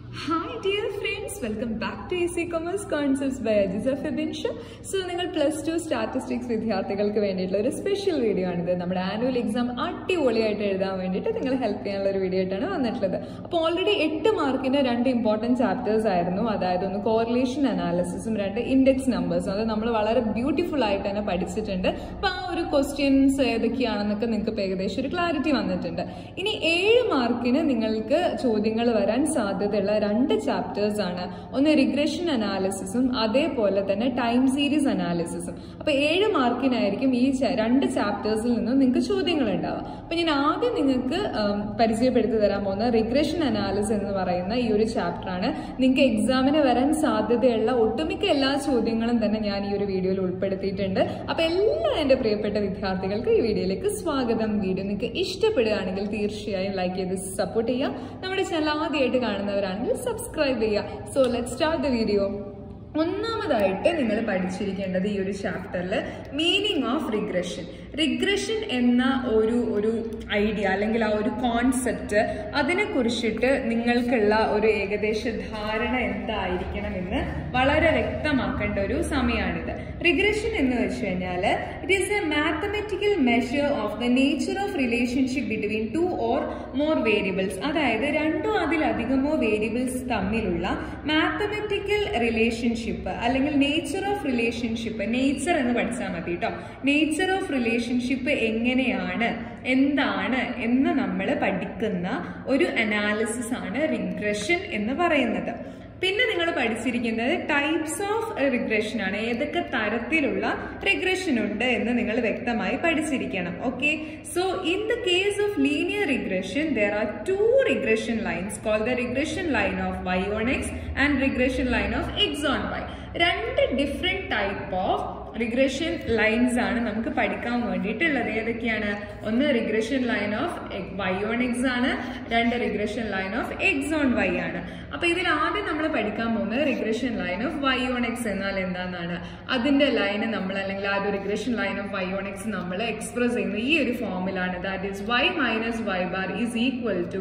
Hi dear friends, welcome back to Easy Commerce Concepts by Ajiza Fibinsha. So, നിങ്ങൾ plus 2 statistics വിദ്യാർത്ഥികൾക്ക് വേണ്ടിയിട്ടുള്ള ഒരു special video ആണിത്. നമ്മുടെ ആനുവൽ എക്സാം അടിപൊളിയായിട്ട് എഴുതാൻ വേണ്ടിയിട്ട് നിങ്ങൾ ഹെൽപ്പ് ചെയ്യാനുള്ള ഒരു വീഡിയോ ആയിട്ടാണ് വന്നിട്ടുള്ളത്. അപ്പോൾ ഓൾറെഡി 8 മാർക്കിന്റെ 2 ഇമ്പോർട്ടൻറ്റ് ചാപ്റ്റേഴ്സ് ആയിരുന്നു. അതായത് ഒന്ന് കോറിലേഷൻ അനാലിസിസും 2 ഇൻഡെക്സ് നമ്പേഴ്സും. അത് നമ്മൾ വളരെ ബ്യൂട്ടിഫുൾ ആയിട്ട് തന്നെ പഠിച്ചിട്ടുണ്ട്. അപ്പോൾ ആ ഒരു ക്വസ്റ്റ്യൻസ് ഏതൊക്കെയാണെന്നൊക്കെ നിങ്ങൾക്ക് ഏകദേശം ഒരു ക്ലാരിറ്റി വന്നിട്ടുണ്ട്. ഇനി 7 മാർക്കിന് നിങ്ങൾക്ക് ചോദ്യങ്ങൾ വരാൻ സാധ്യതയുള്ള 2 ചാപ്റ്റേഴ്സ് ആണ്. ഒന്ന് റിഗ്രഷൻ അനാലിസിസും അതേപോലെ തന്നെ ടൈം സീരീസ് അനാലിസിസും. അപ്പൊ 7 മാർക്കിനായിരിക്കും ഈ 2 ചാപ്റ്റേഴ്സിൽ നിന്നും നിങ്ങൾക്ക് ചോദ്യങ്ങൾ ഉണ്ടാവുക. അപ്പൊ ഞാൻ ആദ്യം നിങ്ങൾക്ക് പരിചയപ്പെടുത്തി തരാൻ പോകുന്ന റിഗ്രഷൻ അനാലിസിസ് എന്ന് പറയുന്ന ഈ ഒരു ചാപ്റ്റർ ആണ്. നിങ്ങൾക്ക് എക്സാമിന് വരാൻ സാധ്യതയുള്ള ഒട്ടുമിക്ക എല്ലാ ചോദ്യങ്ങളും തന്നെ ഞാൻ ഈ ഒരു വീഡിയോയിൽ ഉൾപ്പെടുത്തിയിട്ടുണ്ട്. അപ്പൊ എല്ലാ എന്റെ പ്രിയപ്പെട്ട വിദ്യാർത്ഥികൾക്ക് ഈ വീഡിയോയിലേക്ക് സ്വാഗതം. വീഡിയോ നിങ്ങൾക്ക് ഇഷ്ടപ്പെടുകയാണെങ്കിൽ തീർച്ചയായും ലൈക്ക് ചെയ്ത് സപ്പോർട്ട് ചെയ്യുക. നമ്മുടെ ചാനൽ ആദ്യമായിട്ട് കാണുന്നവരാണെങ്കിൽ സബ്സ്ക്രൈബ് ചെയ്യുക. So let's start the video. ഒന്നാമതായിട്ട് നിങ്ങൾ പഠിച്ചിരിക്കേണ്ടത് ഈ ഒരു ചാപ്റ്ററിൽ മീനിങ് ഓഫ് റിഗ്രഷൻ. റിഗ്രഷൻ എന്ന ഒരു ഐഡിയ അല്ലെങ്കിൽ ആ ഒരു കോൺസെപ്റ്റ്, അതിനെ കുറിച്ചിട്ട് നിങ്ങൾക്കുള്ള ഒരു ഏകദേശ ധാരണ എന്തായിരിക്കണം എന്ന് വളരെ വ്യക്തമാക്കേണ്ട ഒരു സമയമാണിത്. റിഗ്രഷൻ എന്ന് വെച്ച് കഴിഞ്ഞാൽ it is a mathematical measure of the nature of relationship between 2 or more variables. അതായത് 2 അതിലധികമോ വേരിയബിൾസ് തമ്മിലുള്ള മാത്തമെറ്റിക്കൽ റിലേഷൻഷിപ്പ് അല്ലെങ്കിൽ നേച്ചർ ഓഫ് റിലേഷൻഷിപ്പ്, നേച്ചർ എന്ന് പഠിച്ചാൽ മതി കേട്ടോ. നേച്ചർ ഓഫ് റിലേഷൻഷിപ്പ് എങ്ങനെയാണ്, എന്താണ് എന്ന് നമ്മൾ പഠിക്കുന്ന ഒരു അനാലിസിസ് ആണ് റിഗ്രഷൻ എന്ന് പറയുന്നത്. പിന്നെ നിങ്ങൾ പഠിച്ചിരിക്കുന്നത് ടൈപ്സ് ഓഫ് റിഗ്രഷൻ ആണ്. ഏതൊക്കെ തരത്തിലുള്ള റിഗ്രഷൻ ഉണ്ട് എന്ന് നിങ്ങൾ വ്യക്തമായി പഠിച്ചിരിക്കണം. Okay, so in the case of linear regression there are 2 regression lines called the regression line of y on x and regression line of x on y. 2 different type of regression lines ആണ് നമുക്ക് പഠിക്കാൻ വേണ്ടിയിട്ടുള്ളത്. ഏതൊക്കെയാണ്? ഒന്ന് regression line of y on x ആണ്, 2 regression line of x on y ആണ്. അപ്പൊ ഇതിൽ ആദ്യം നമ്മൾ പഠിക്കാൻ പോകുന്നത് regression line of y on x എന്നാൽ എന്താണെന്നാണ്. അതിന്റെ ലൈന് നമ്മൾ അല്ലെങ്കിൽ ആ ഒരു regression line of y on x നമ്മൾ എക്സ്പ്രസ് ചെയ്യുന്ന ഈ ഒരു ഫോമിലാണ്. That is y minus y bar is equal to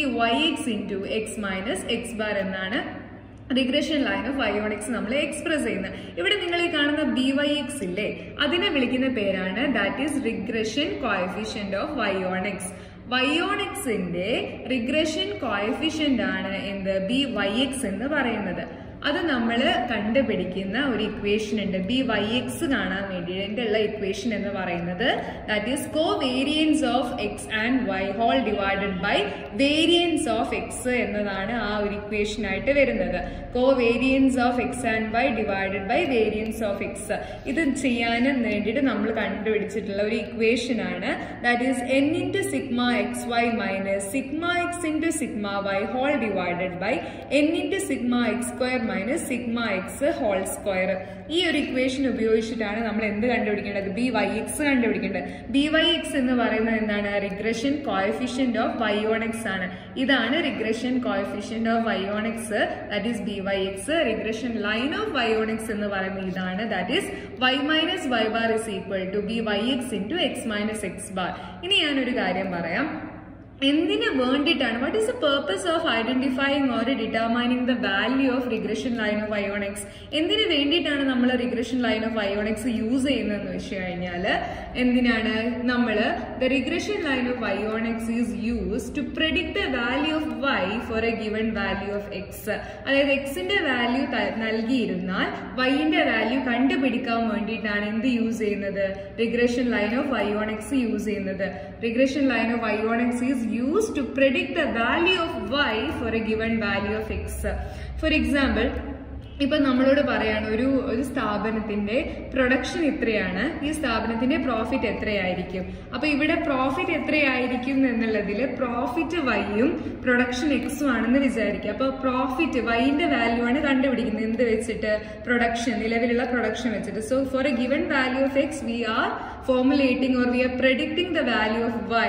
byx into x minus x bar എന്നാണ് regression line of y on x നമ്മൾ എക്സ്പ്രസ് ചെയ്യുന്നത്. ഇവിടെ നിങ്ങൾ ഈ കാണുന്ന byx ഇല്ലേ, അതിനെ വിളിക്കുന്ന പേരാണ് that is regression coefficient of y on x. y on x ന്റെ റിഗ്രഷൻ കോഎഫിഷ്യന്റ് ആണ് എന്ത്, byx എന്ന് പറയുന്നത്. അത് നമ്മൾ കണ്ടുപിടിക്കുന്ന ഒരു ഇക്വേഷൻ ഉണ്ട്. byx കാണാൻ വേണ്ടിയിട്ട് ഉള്ള ഇക്വേഷൻ എന്ന് പറയുന്നത് that is covariance of x and y whole divided by variance of x എന്നതാണ് ആ ഒരു ഇക്വേഷൻ ആയിട്ട് വരുന്നത്. Covariance of x and y divided by variance of x. ഇത് ചെയ്യാനും വേണ്ടിയിട്ട് നമ്മൾ കണ്ടുപിടിച്ചിട്ടുള്ള ഒരു ഇക്വേഷൻ ആണ്. That is n into sigma xy minus sigma x into sigma y whole divided by n into sigma x square minus sigma x whole square. ഈ ഒരു equation ഉപയോഗിച്ചിട്ടാണ് നമ്മൾ എന്ത് കണ്ടുപിടിക്കേണ്ടത്, byx കണ്ടുപിടിക്കേണ്ടത്. byx എന്ന് പറയുന്നത് എന്താണ്, regression coefficient of y on x ആണ്. ഇതാണ് regression coefficient of y on x, that is byx. Regression line of y on x എന്ന് പറയുന്നത് ഇതാണ്, that is y minus y bar is equal to byx into x minus x bar. ഇനി ഞാനൊരു കാര്യം പറയാം. എന്തിനു വേണ്ടിയിട്ടാണ്, what is the purpose of identifying or determining the value of regression line of y on x? എന്തിനു വേണ്ടിയിട്ടാണ് നമ്മൾ regression line of y on x use ചെയ്യുന്നതെന്ന് വെച്ച് കഴിഞ്ഞാൽ, എന്തിനാണ് നമ്മൾ the regression line of y on x is use to predict the value of y for a given value of x. അതായത് എക്സിന്റെ വാല്യൂ നൽകിയിരുന്നാൽ yന്റെ വാല്യൂ കണ്ടുപിടിക്കാൻ വേണ്ടിയിട്ടാണ് എന്ത് യൂസ് ചെയ്യുന്നത്, regression line of y on x use ചെയ്യുന്നത്. Regression line of y on x is used to predict the value of y for a given value of x. For example, ഇപ്പൊ നമ്മളോട് പറയാണ് ഒരു സ്ഥാപനത്തിന്റെ പ്രൊഡക്ഷൻ ഇത്രയാണ്, ഈ സ്ഥാപനത്തിന്റെ പ്രോഫിറ്റ് എത്രയായിരിക്കും. അപ്പൊ ഇവിടെ പ്രോഫിറ്റ് എത്രയായിരിക്കും എന്നുള്ളതിൽ പ്രോഫിറ്റ് വൈയും പ്രൊഡക്ഷൻ എക്സും ആണെന്ന് വിചാരിക്കുക. അപ്പൊ പ്രോഫിറ്റ് വൈന്റെ വാല്യൂ ആണ് കണ്ടുപിടിക്കുന്നത് എന്ത് വെച്ചിട്ട്, പ്രൊഡക്ഷൻ, നിലവിലുള്ള പ്രൊഡക്ഷൻ വെച്ചിട്ട്. So for a given value of x we are formulating or we are predicting the value of y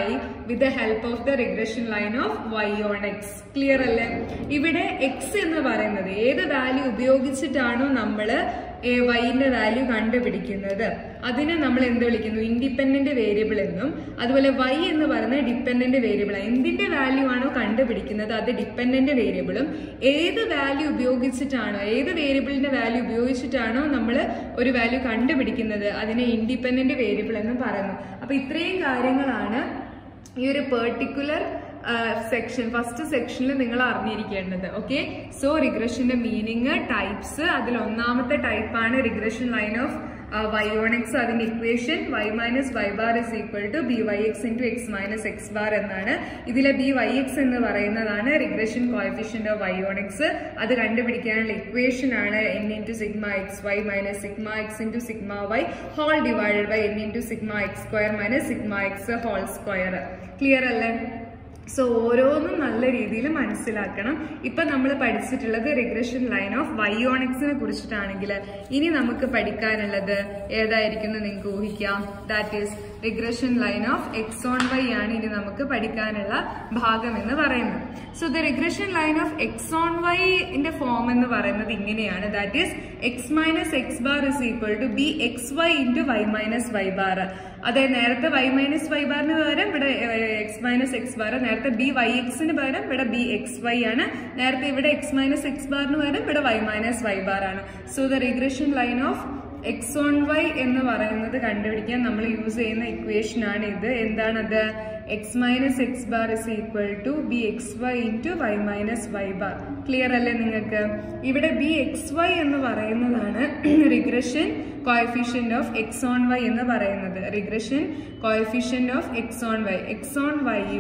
with the help of the regression line of y on x. Clear അല്ലേ? ഇവിടെ x എന്ന് പറയുന്നത് ഏത് value ഉപയോഗിച്ചിട്ടാണോ നമ്മൾ y-ന്റെ value കണ്ടുപിടിക്കുന്നത് അതിനെ നമ്മൾ എന്ത് വിളിക്കുന്നു? ഇൻഡിപെൻഡന്റ് വേരിയബിൾ എന്നും, അതുപോലെ y എന്ന് പറയുന്നത് ഡിപെൻഡന്റ് വേരിയബിൾ ആണ്. എന്തിന്റെ വാല്യൂ ആണോ കണ്ടുപിടിക്കുന്നത് അത് ഡിപെൻഡന്റ് വേരിയബിളും, ഏത് വാല്യൂ ഉപയോഗിച്ചിട്ടാണോ, ഏത് വേരിയബിളിന്റെ വാല്യൂ ഉപയോഗിച്ചിട്ടാണോ നമ്മൾ ഒരു വാല്യൂ കണ്ടുപിടിക്കുന്നത് അതിനെ ഇൻഡിപെൻഡന്റ് വേരിയബിൾ എന്ന് പറയുന്നു. അപ്പൊ ഇത്രയും കാര്യങ്ങളാണ് ഈ ഒരു പെർട്ടിക്കുലർ സെക്ഷൻ, ഫസ്റ്റ് സെക്ഷനിൽ നിങ്ങൾ അറിഞ്ഞിരിക്കേണ്ടത്. ഓക്കെ, സോ റിഗ്രഷന്റെ മീനിങ്, ടൈപ്സ്, അതിൽ ഒന്നാമത്തെ ടൈപ്പാണ് regression line of y on x. അതിന്റെ equation y minus y bar is equal to byx into x minus x bar എന്നാണ്. ഇതിലെ byx എന്ന് പറയുന്നതാണ് regression coefficient of y on x. അത് കണ്ടുപിടിക്കാനുള്ള ഇക്വേഷൻ ആണ് n into sigma xy minus sigma x into sigma y whole divided by n into sigma x square minus sigma x whole square. Clear അല്ലേ? So ഓരോന്നും നല്ല രീതിയിൽ മനസ്സിലാക്കണം. ഇപ്പൊ നമ്മൾ പഠിച്ചിട്ടുള്ളത് regression line of y on x നെ കുറിച്ചിട്ടാണെങ്കിൽ ഇനി നമുക്ക് പഠിക്കാനുള്ളത് ഏതായിരിക്കും നിങ്ങൾക്ക് ഊഹിക്കാം? That is regression line of x on y ആണ് ഇനി നമുക്ക് പഠിക്കാനുള്ള ഭാഗം എന്ന് പറയുന്നത്. So the regression line of x on y ന്റെ ഫോം എന്ന് പറയുന്നത് ഇങ്ങനെയാണ്. That is x minus x bar is equal to bxy into y minus y bar. അതായത് നേരത്തെ y minus y ബാറിന് പകരം ഇവിടെ x minus x bar, നേരത്തെ byx-ന് പകരം ഇവിടെ bxy ആണ്, നേരത്തെ ഇവിടെ x minus x ബാറിന് പകരം ഇവിടെ y minus y bar ആണ്. So the regression line of x on y എന്ന് പറയുന്നത് കണ്ടുപിടിക്കാൻ നമ്മൾ യൂസ് ചെയ്യുന്ന ഇക്വേഷൻ ആണ് ഇത്. എന്താണത്? x minus x bar is equal to bxy into y minus y bar. Clear അല്ലേ നിങ്ങൾക്ക്? ഇവിടെ bxy എന്ന് പറയുന്നതാണ് regression coefficient of x on y എന്ന് പറയുന്നത്. Regression coefficient of x on y. x on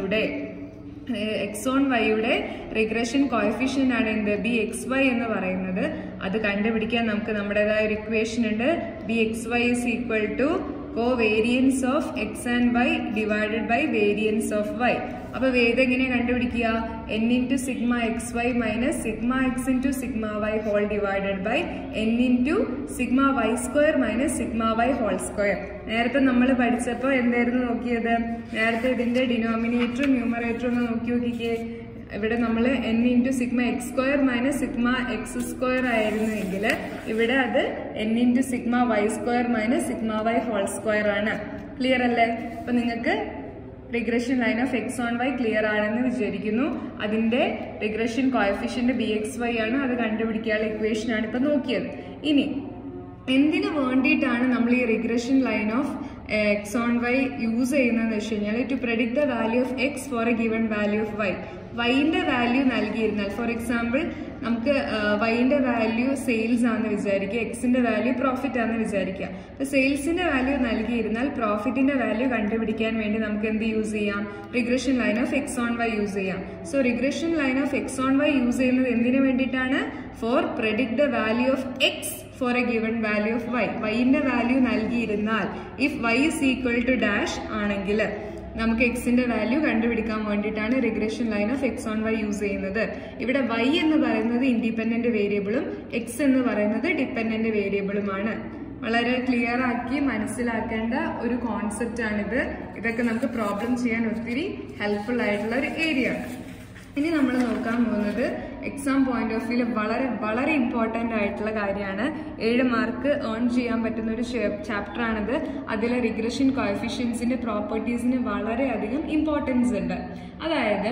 y യുടെ റിഗ്രഷൻ കോഎഫിഷ്യന്റ് ആണ് എന്ത്? bxy എന്ന് പറയുന്നത്. അത് കണ്ടുപിടിക്കാൻ നമുക്ക് നമ്മുടേതായ ഒരു ഇക്വേഷൻ ഉണ്ട്. bxy is equal to covariance of x and y divided by variance of y. അപ്പൊ ഇതെങ്ങനെ കണ്ടുപിടിക്കുക? n into sigma xy minus sigma x into sigma y whole divided by n into sigma y square minus sigma y whole square. നേരത്തെ നമ്മൾ പഠിച്ചപ്പോൾ എന്തായിരുന്നു നോക്കിയത്? നേരത്തെ ഇതിന്റെ ഡിനോമിനേറ്ററും ന്യൂമറേറ്ററും ഒന്ന് നോക്കിയേ. ഇവിടെ നമ്മൾ n into sigma x square minus sigma x square ആയിരുന്നുവെങ്കിൽ ഇവിടെ അത് n into sigma y square minus sigma y whole square ആണ്. ക്ലിയർ അല്ലേ? അപ്പൊ നിങ്ങൾക്ക് regression line of x on y clear ആണെന്ന് വിചാരിക്കുന്നു. അതിന്റെ റിഗ്രഷൻ കോഎഫിഷ്യന്റ് bxy ആണ്. അത് കണ്ടുപിടിക്കാനുള്ള ഇക്വേഷൻ ആണ് ഇപ്പൊ നോക്കിയത്. ഇനി എന്തിനു വേണ്ടിയിട്ടാണ് നമ്മൾ ഈ regression line of x on y use ചെയ്യുന്നതെന്ന് വെച്ച് കഴിഞ്ഞാൽ to predict the value of x for a given value of y. വൈന്റെ വാല്യൂ നൽകിയിരുന്നാൽ, ഫോർ എക്സാമ്പിൾ നമുക്ക് വൈന്റെ വാല്യൂ സെയിൽസ് ആണെന്ന് വിചാരിക്കുക, എക്സിന്റെ വാല്യൂ പ്രോഫിറ്റ് ആണെന്ന് വിചാരിക്കുക. അപ്പൊ സെയിൽസിന്റെ വാല്യൂ നൽകിയിരുന്നാൽ പ്രോഫിറ്റിന്റെ വാല്യൂ കണ്ടുപിടിക്കാൻ വേണ്ടി നമുക്ക് എന്ത് യൂസ് ചെയ്യാം? Regression line of x on y use ചെയ്യാം. So regression line of x on y use ചെയ്യുന്നത് എന്തിനു വേണ്ടിയിട്ടാണ്? For predict the value of x for a given value of y. വൈന്റെ വാല്യൂ നൽകിയിരുന്നാൽ if y is equal to dash ആണെങ്കിൽ നമുക്ക് എക്സിന്റെ value കണ്ടുപിടിക്കാൻ വേണ്ടിയിട്ടാണ് regression line of x on y use ചെയ്യുന്നത്. ഇവിടെ y എന്ന് പറയുന്നത് ഇൻഡിപെൻഡന്റ് വേരിയബിളും x എന്ന് പറയുന്നത് ഡിപെൻഡന്റ് വേരിയബിളുമാണ്. വളരെ ക്ലിയർ ആക്കി മനസ്സിലാക്കേണ്ട ഒരു കോൺസെപ്റ്റ് ആണിത്. ഇതൊക്കെ നമുക്ക് പ്രോബ്ലം ചെയ്യാൻ ഒത്തിരി ഹെൽപ്ഫുൾ ആയിട്ടുള്ള ഒരു ഏരിയ ആണ്. ഇനി നമ്മൾ നോക്കാൻ പോകുന്നത് എക്സാം പോയിന്റ് ഓഫ് വ്യൂല് വളരെ വളരെ ഇമ്പോർട്ടൻ്റ് ആയിട്ടുള്ള കാര്യമാണ്. 7 മാർക്ക് ഏൺ ചെയ്യാൻ പറ്റുന്ന ഒരു ചാപ്റ്റർ ആണിത്. അതിലെ റിഗ്രഷൻ കോഎഫിഷ്യൻസിന്റെ പ്രോപ്പർട്ടീസിന് വളരെയധികം ഇമ്പോർട്ടൻസ് ഉണ്ട്. അതായത്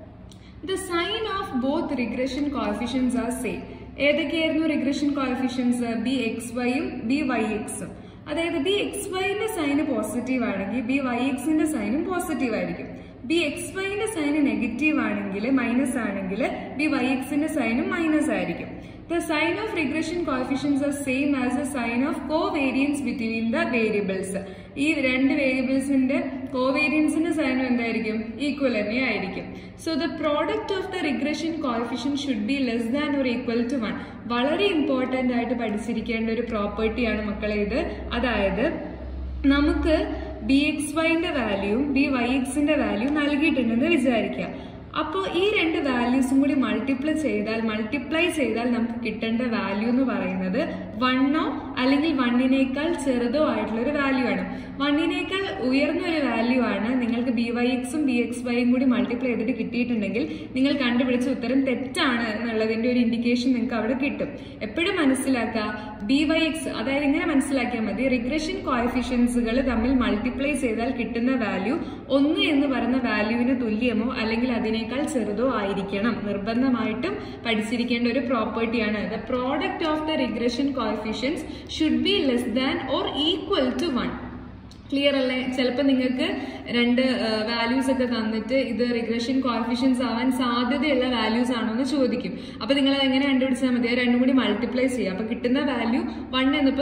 the sign of both regression coefficients are same. ഏതൊക്കെയായിരുന്നു റിഗ്രഷൻ കോഎഫിഷ്യൻസ്? bxyയും byxും. അതായത് bxyന്റെ സൈന് പോസിറ്റീവ് ആണെങ്കിൽ byxന്റെ സൈനും പോസിറ്റീവ് ആയിരിക്കും. bxyന്റെ സൈന് നെഗറ്റീവ് ആണെങ്കിൽ, മൈനസ് ആണെങ്കിൽ byxന്റെ സൈനും മൈനസ് ആയിരിക്കും. The sign of regression coefficients are same as the sign of covariance between the variables. ഈ രണ്ട് വേരിയബിൾസിന്റെ കോവേരിയൻസിന്റെ സൈനും എന്തായിരിക്കും? ഈക്വൽ തന്നെ ആയിരിക്കും. So the product of the regression coefficient should be less than or equal to 1. വളരെ important ആയിട്ട് പഠിച്ചിരിക്കേണ്ട ഒരു പ്രോപ്പർട്ടിയാണ് മക്കളെ ഇത്. അതായത് നമുക്ക് bxyന്റെ വാല്യൂവും byxന്റെ വാല്യൂ നൽകിയിട്ടുണ്ടെന്ന് വിചാരിക്കുക. അപ്പോൾ ഈ രണ്ട് വാല്യൂസും കൂടി മൾട്ടിപ്ലൈ ചെയ്താൽ നമുക്ക് കിട്ടേണ്ട വാല്യൂ എന്ന് പറയുന്നത് 1 അല്ലെങ്കിൽ 1നേക്കാൾ ചെറുതോ ആയിട്ടുള്ള ഒരു വാല്യൂ ആണ്. 1നേക്കാൾ ഉയർന്ന ഒരു വാല്യൂ ആണ് നിങ്ങൾക്ക് BYXും BXYയും കൂടി മൾട്ടിപ്ലൈ ചെയ്തിട്ട് കിട്ടിയിട്ടുണ്ടെങ്കിൽ നിങ്ങൾ കണ്ടുപിടിച്ച ഉത്തരം തെറ്റാണ് എന്നുള്ളതിന്റെ ഒരു ഇൻഡിക്കേഷൻ നിങ്ങൾക്ക് അവിടെ കിട്ടും. എപ്പോഴും മനസ്സിലാക്കുക, BYX അതായത് ഇങ്ങനെ മനസ്സിലാക്കിയാൽ മതി, റിഗ്രഷൻ കോഎഫിഷ്യൻസുകൾ തമ്മിൽ മൾട്ടിപ്ലൈ ചെയ്താൽ കിട്ടുന്ന വാല്യൂ 1 എന്ന് പറയുന്ന വാല്യൂവിന് തുല്യമോ അല്ലെങ്കിൽ അതിനേക്കാൾ ചെറുതോ ആയിരിക്കണം. നിർബന്ധമായിട്ടും പഠിച്ചിരിക്കേണ്ട ഒരു പ്രോപ്പർട്ടിയാണ്. The product of the regression coefficients should be less than or equal to 1. Clear അല്ലേ? ചിലപ്പോൾ നിങ്ങൾക്ക് രണ്ട് വാല്യൂസ് ഒക്കെ തന്നിട്ട് ഇത് റിഗ്രഷൻ കോഎഫിഷ്യൻസ് ആവാൻ സാധ്യതയുള്ള വാല്യൂസ് ആണോ എന്ന് ചോദിക്കും. അപ്പൊ നിങ്ങൾ അത് എങ്ങനെ കണ്ടുപിടിച്ചാൽ മതി? രണ്ടും കൂടി മൾട്ടിപ്ലൈ ചെയ്യുക. അപ്പൊ കിട്ടുന്ന വാല്യൂ 1 എന്നിപ്പോ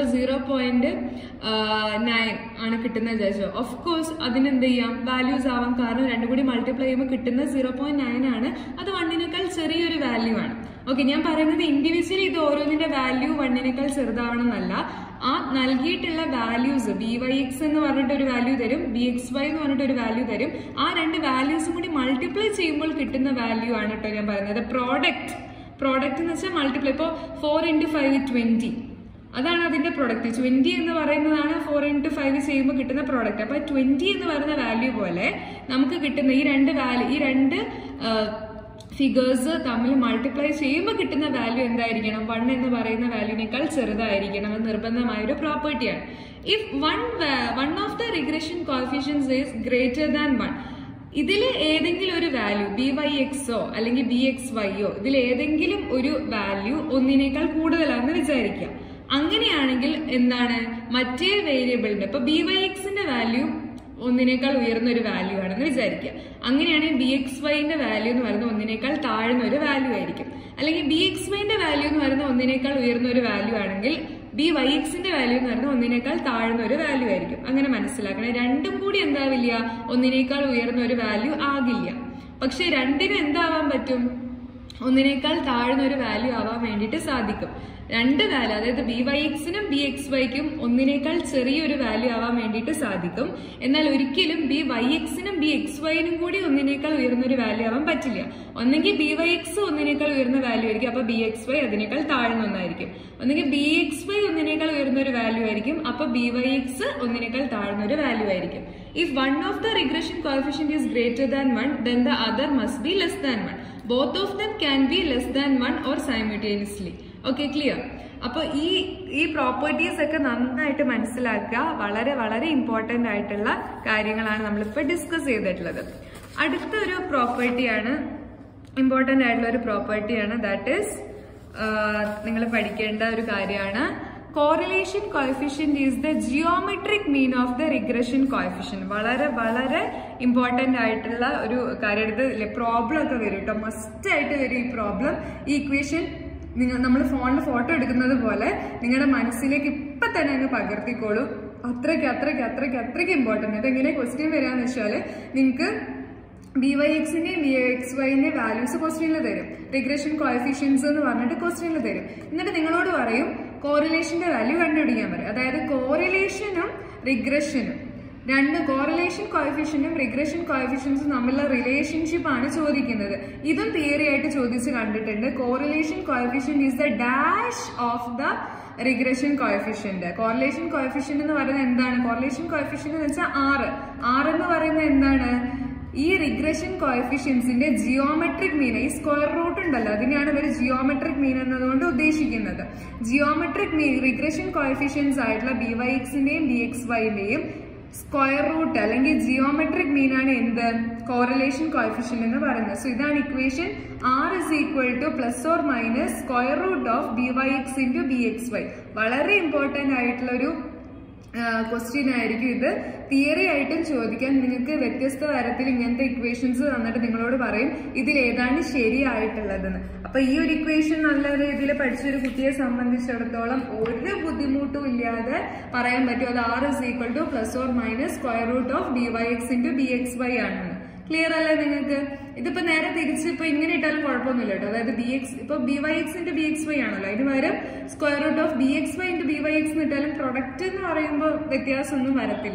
0.9 ആണ് കിട്ടുന്നത് വിചാരിച്ചോ. ഓഫ് കോഴ്സ് അതിനെന്ത് ചെയ്യാം, വാല്യൂസ് ആവാം. കാരണം രണ്ടും കൂടി മൾട്ടിപ്ലൈ ചെയ്യുമ്പോൾ കിട്ടുന്ന 0.9 ആണ്. അത് 1നേക്കാൾ ചെറിയൊരു വാല്യൂ ആണ്. ഓക്കെ, ഞാൻ പറയുന്നത് ഇൻഡിവിജ്വലി ഇത് ഓരോന്നിന്റെ വാല്യൂ 1നേക്കാൾ ചെറുതാവണം എന്നല്ല. ആ നൽകിയിട്ടുള്ള വാല്യൂസ് BYX എന്ന് പറഞ്ഞിട്ട് ഒരു വാല്യൂ തരും, BXY എന്ന് പറഞ്ഞിട്ട് ഒരു വാല്യൂ തരും. ആ രണ്ട് വാല്യൂസും കൂടി മൾട്ടിപ്ലൈ ചെയ്യുമ്പോൾ കിട്ടുന്ന വാല്യൂ ആണ് കേട്ടോ ഞാൻ പറയുന്നത്. പ്രോഡക്റ്റ് എന്ന് വെച്ചാൽ മൾട്ടിപ്ലൈ. ഇപ്പോൾ 4 × 5 20, അതാണ് അതിന്റെ പ്രൊഡക്റ്റ്. 20 എന്ന് പറയുന്നതാണ് 4 × 5 ചെയ്യുമ്പോൾ കിട്ടുന്ന പ്രോഡക്റ്റ്. അപ്പൊ 20 എന്ന് പറയുന്ന വാല്യൂ പോലെ നമുക്ക് കിട്ടുന്ന ഈ രണ്ട് ഫിഗേഴ്സ് തമ്മിൽ മൾട്ടിപ്ലൈ ചെയ്യുമ്പോൾ കിട്ടുന്ന വാല്യൂ എന്തായിരിക്കണം? 1 എന്ന് പറയുന്ന വാല്യൂവിനേക്കാൾ ചെറുതായിരിക്കണം. അത് നിർബന്ധമായ ഒരു പ്രോപ്പർട്ടിയാണ്. If one of the regression coefficients is greater than 1, ഇതിൽ ഏതെങ്കിലും ഒരു വാല്യൂ BYXോ അല്ലെങ്കിൽ BXYയോ ഇതിൽ ഏതെങ്കിലും ഒരു വാല്യൂ 1നേക്കാൾ കൂടുതലാണെന്ന് വിചാരിക്കാം. അങ്ങനെയാണെങ്കിൽ എന്താണ്, മറ്റേ വേരിയബിളിന്റെ ഇപ്പൊ BYXന്റെ വാല്യൂ 1നേക്കാൾ ഉയർന്ന ഒരു വാല്യൂ ആണെന്ന് വിചാരിക്കുക. അങ്ങനെയാണെങ്കിൽ BXYന്റെ വാല്യൂ എന്ന് പറയുന്നത് 1നേക്കാൾ താഴ്ന്ന ഒരു വാല്യൂ ആയിരിക്കും. അല്ലെങ്കിൽ BXYന്റെ വാല്യൂ എന്ന് പറയുന്നത് 1നേക്കാൾ ഉയർന്ന ഒരു വാല്യൂ ആണെങ്കിൽ BYXന്റെ വാല്യൂ എന്ന് പറയുന്നത് 1നേക്കാൾ താഴ്ന്ന ഒരു വാല്യൂ ആയിരിക്കും. അങ്ങനെ മനസ്സിലാക്കണം. രണ്ടും കൂടി എന്താവില്ല, 1നേക്കാൾ ഉയർന്ന ഒരു വാല്യൂ ആകില്ല. പക്ഷെ രണ്ടിനും എന്താവാൻ പറ്റും? 1നേക്കാൾ താഴ്ന്ന ഒരു വാല്യൂ ആവാൻ വേണ്ടിയിട്ട് സാധിക്കും. രണ്ട് വാല്യൂ, അതായത് BYXനും BXYക്കും 1നേക്കാൾ ചെറിയൊരു വാല്യൂ ആവാൻ വേണ്ടിയിട്ട് സാധിക്കും. എന്നാൽ ഒരിക്കലും BYXനും BXYനും കൂടി 1നേക്കാൾ ഉയർന്ന ഒരു വാല്യൂ ആവാൻ പറ്റില്ല. ഒന്നെങ്കിൽ BYX 1നേക്കാൾ ഉയർന്ന വാല്യൂ ആയിരിക്കും, അപ്പൊ BXY അതിനേക്കാൾ താഴ്ന്ന ഒന്നായിരിക്കും. ഒന്നെങ്കിൽ BXY 1നേക്കാൾ ഉയർന്ന ഒരു വാല്യൂ ആയിരിക്കും, അപ്പൊ BYX 1നേക്കാൾ താഴ്ന്ന ഒരു വാല്യൂ ആയിരിക്കും. If one of the regression coefficient is greater than 1, then the other must be less than 1. Both of them can be less than 1 or simultaneously. Okay, clear? അപ്പോൾ ഈ properties ഒക്കെ നന്നായിട്ട് മനസ്സിലാക്കുക. വളരെ വളരെ ഇമ്പോർട്ടന്റ് ആയിട്ടുള്ള കാര്യങ്ങളാണ് നമ്മളിപ്പോൾ ഡിസ്കസ് ചെയ്തിട്ടുള്ളത്. അടുത്തൊരു പ്രോപ്പർട്ടിയാണ്, ഇമ്പോർട്ടന്റ് ആയിട്ടുള്ള ഒരു പ്രോപ്പർട്ടിയാണ്. ദാറ്റ് ഈസ് നിങ്ങൾ പഠിക്കേണ്ട ഒരു കാര്യമാണ്. Correlation coefficient is the geometric mean of the regression coefficient. വളരെ വളരെ ഇമ്പോർട്ടന്റ് ആയിട്ടുള്ള ഒരു കാര്യം. പ്രോബ്ലം ഒക്കെ വരും കേട്ടോ, മസ്റ്റ് ആയിട്ട് വരും ഈ പ്രോബ്ലം. ഈ ഇക്വേഷൻ നമ്മൾ ഫോണിൽ ഫോട്ടോ എടുക്കുന്നത് പോലെ നിങ്ങളുടെ മനസ്സിലേക്ക് ഇപ്പൊ തന്നെ അങ്ങ് പകർത്തിക്കോളൂ. അത്രയ്ക്ക് ഇമ്പോർട്ടന്റ്. അതെങ്ങനെ ക്വസ്റ്റ്യൻ വരാന്ന് വെച്ചാല് നിങ്ങൾക്ക് BYXന്റെയും BXYന്റെയും വാല്യൂസ് ക്വസ്റ്റ്യനിൽ തരും. റിഗ്രഷൻ കോഎഫിഷ്യൻസ് എന്ന് പറഞ്ഞിട്ട് ക്വസ്റ്റ്യനിൽ തരും. എന്നിട്ട് നിങ്ങളോട് പറയും കോറിലേഷന്റെ വാല്യൂ കണ്ടുപിടിക്കാൻ പറയും. അതായത് കോറിലേഷനും റിഗ്രഷനും കോറിലേഷൻ കോഎഫിഷ്യന്റും റിഗ്രഷൻ കോഎഫിഷ്യൻസും തമ്മിലുള്ള റിലേഷൻഷിപ്പ് ആണ് ചോദിക്കുന്നത്. ഇതും തിയറി ആയിട്ട് ചോദിച്ച് കണ്ടിട്ടുണ്ട്. Correlation coefficient is the dash of the regression coefficient. Correlation coefficient എന്ന് പറയുന്നത് എന്താണ്? കോറിലേഷൻ കോഎഫിഷ്യന്റ് എന്ന് വെച്ചാൽ R എന്ന് പറയുന്നത് എന്താണ്? ഈ റിഗ്രഷൻ കോഎഫിഷ്യൻസിന്റെ ജിയോമെട്രിക് മീൻ, ഈ സ്ക്വയർ റൂട്ട് ഉണ്ടല്ലോ, അതിനെയാണ് ഇവർ ജിയോമെട്രിക് മീൻ എന്നതുകൊണ്ട് ഉദ്ദേശിക്കുന്നത്. ജിയോമെട്രിക് മീൻ റിഗ്രഷൻ കോഎഫിഷ്യൻസ് ആയിട്ടുള്ള BYXന്റെയും BXYന്റെയും സ്ക്വയർ റൂട്ട് അല്ലെങ്കിൽ ജിയോമെട്രിക് മീൻ ആണ് എന്ത്? കോറിലേഷൻ കോഎഫിഷ്യന്റ് എന്ന് പറയുന്നത്. സോ ഇതാണ് equation. R is equal to plus or minus square root of BYX into BXY. വളരെ ഇമ്പോർട്ടന്റ് ആയിട്ടുള്ള ഒരു ക്വസ്റ്റ്യൻ ആയിരിക്കും ഇത്. തിയറി ആയിട്ടും ചോദിക്കാൻ നിങ്ങൾക്ക് വ്യത്യസ്ത തരത്തിൽ ഇങ്ങനത്തെ ഇക്വേഷൻസ് തന്നിട്ട് നിങ്ങളോട് പറയും ഇതിൽ ഏതാണ് ശരിയായിട്ടുള്ളതെന്ന്. അപ്പൊ ഈ ഒരു ഇക്വേഷൻ നല്ല രീതിയിൽ പഠിച്ചൊരു കുട്ടിയെ സംബന്ധിച്ചിടത്തോളം ഒരു ബുദ്ധിമുട്ടും ഇല്ലാതെ പറയാൻ പറ്റും അത് R is equal to plus or minus square root of BYX into BXY ആണെന്ന്. ക്ലിയർ അല്ലേ നിങ്ങൾക്ക്? ഇതിപ്പോ നേരെ തിരിച്ച് ഇപ്പൊ ഇങ്ങനെ ഇട്ടാലും കുഴപ്പമൊന്നുമില്ല കേട്ടോ. അതായത് ഇപ്പൊ BYX into BXY ആണല്ലോ, അതിന് പകരം square root of BXY into BYX എന്ന് ഇട്ടാലും പ്രൊഡക്റ്റ് എന്ന് പറയുമ്പോൾ വ്യത്യാസമൊന്നും വരത്തില്ല.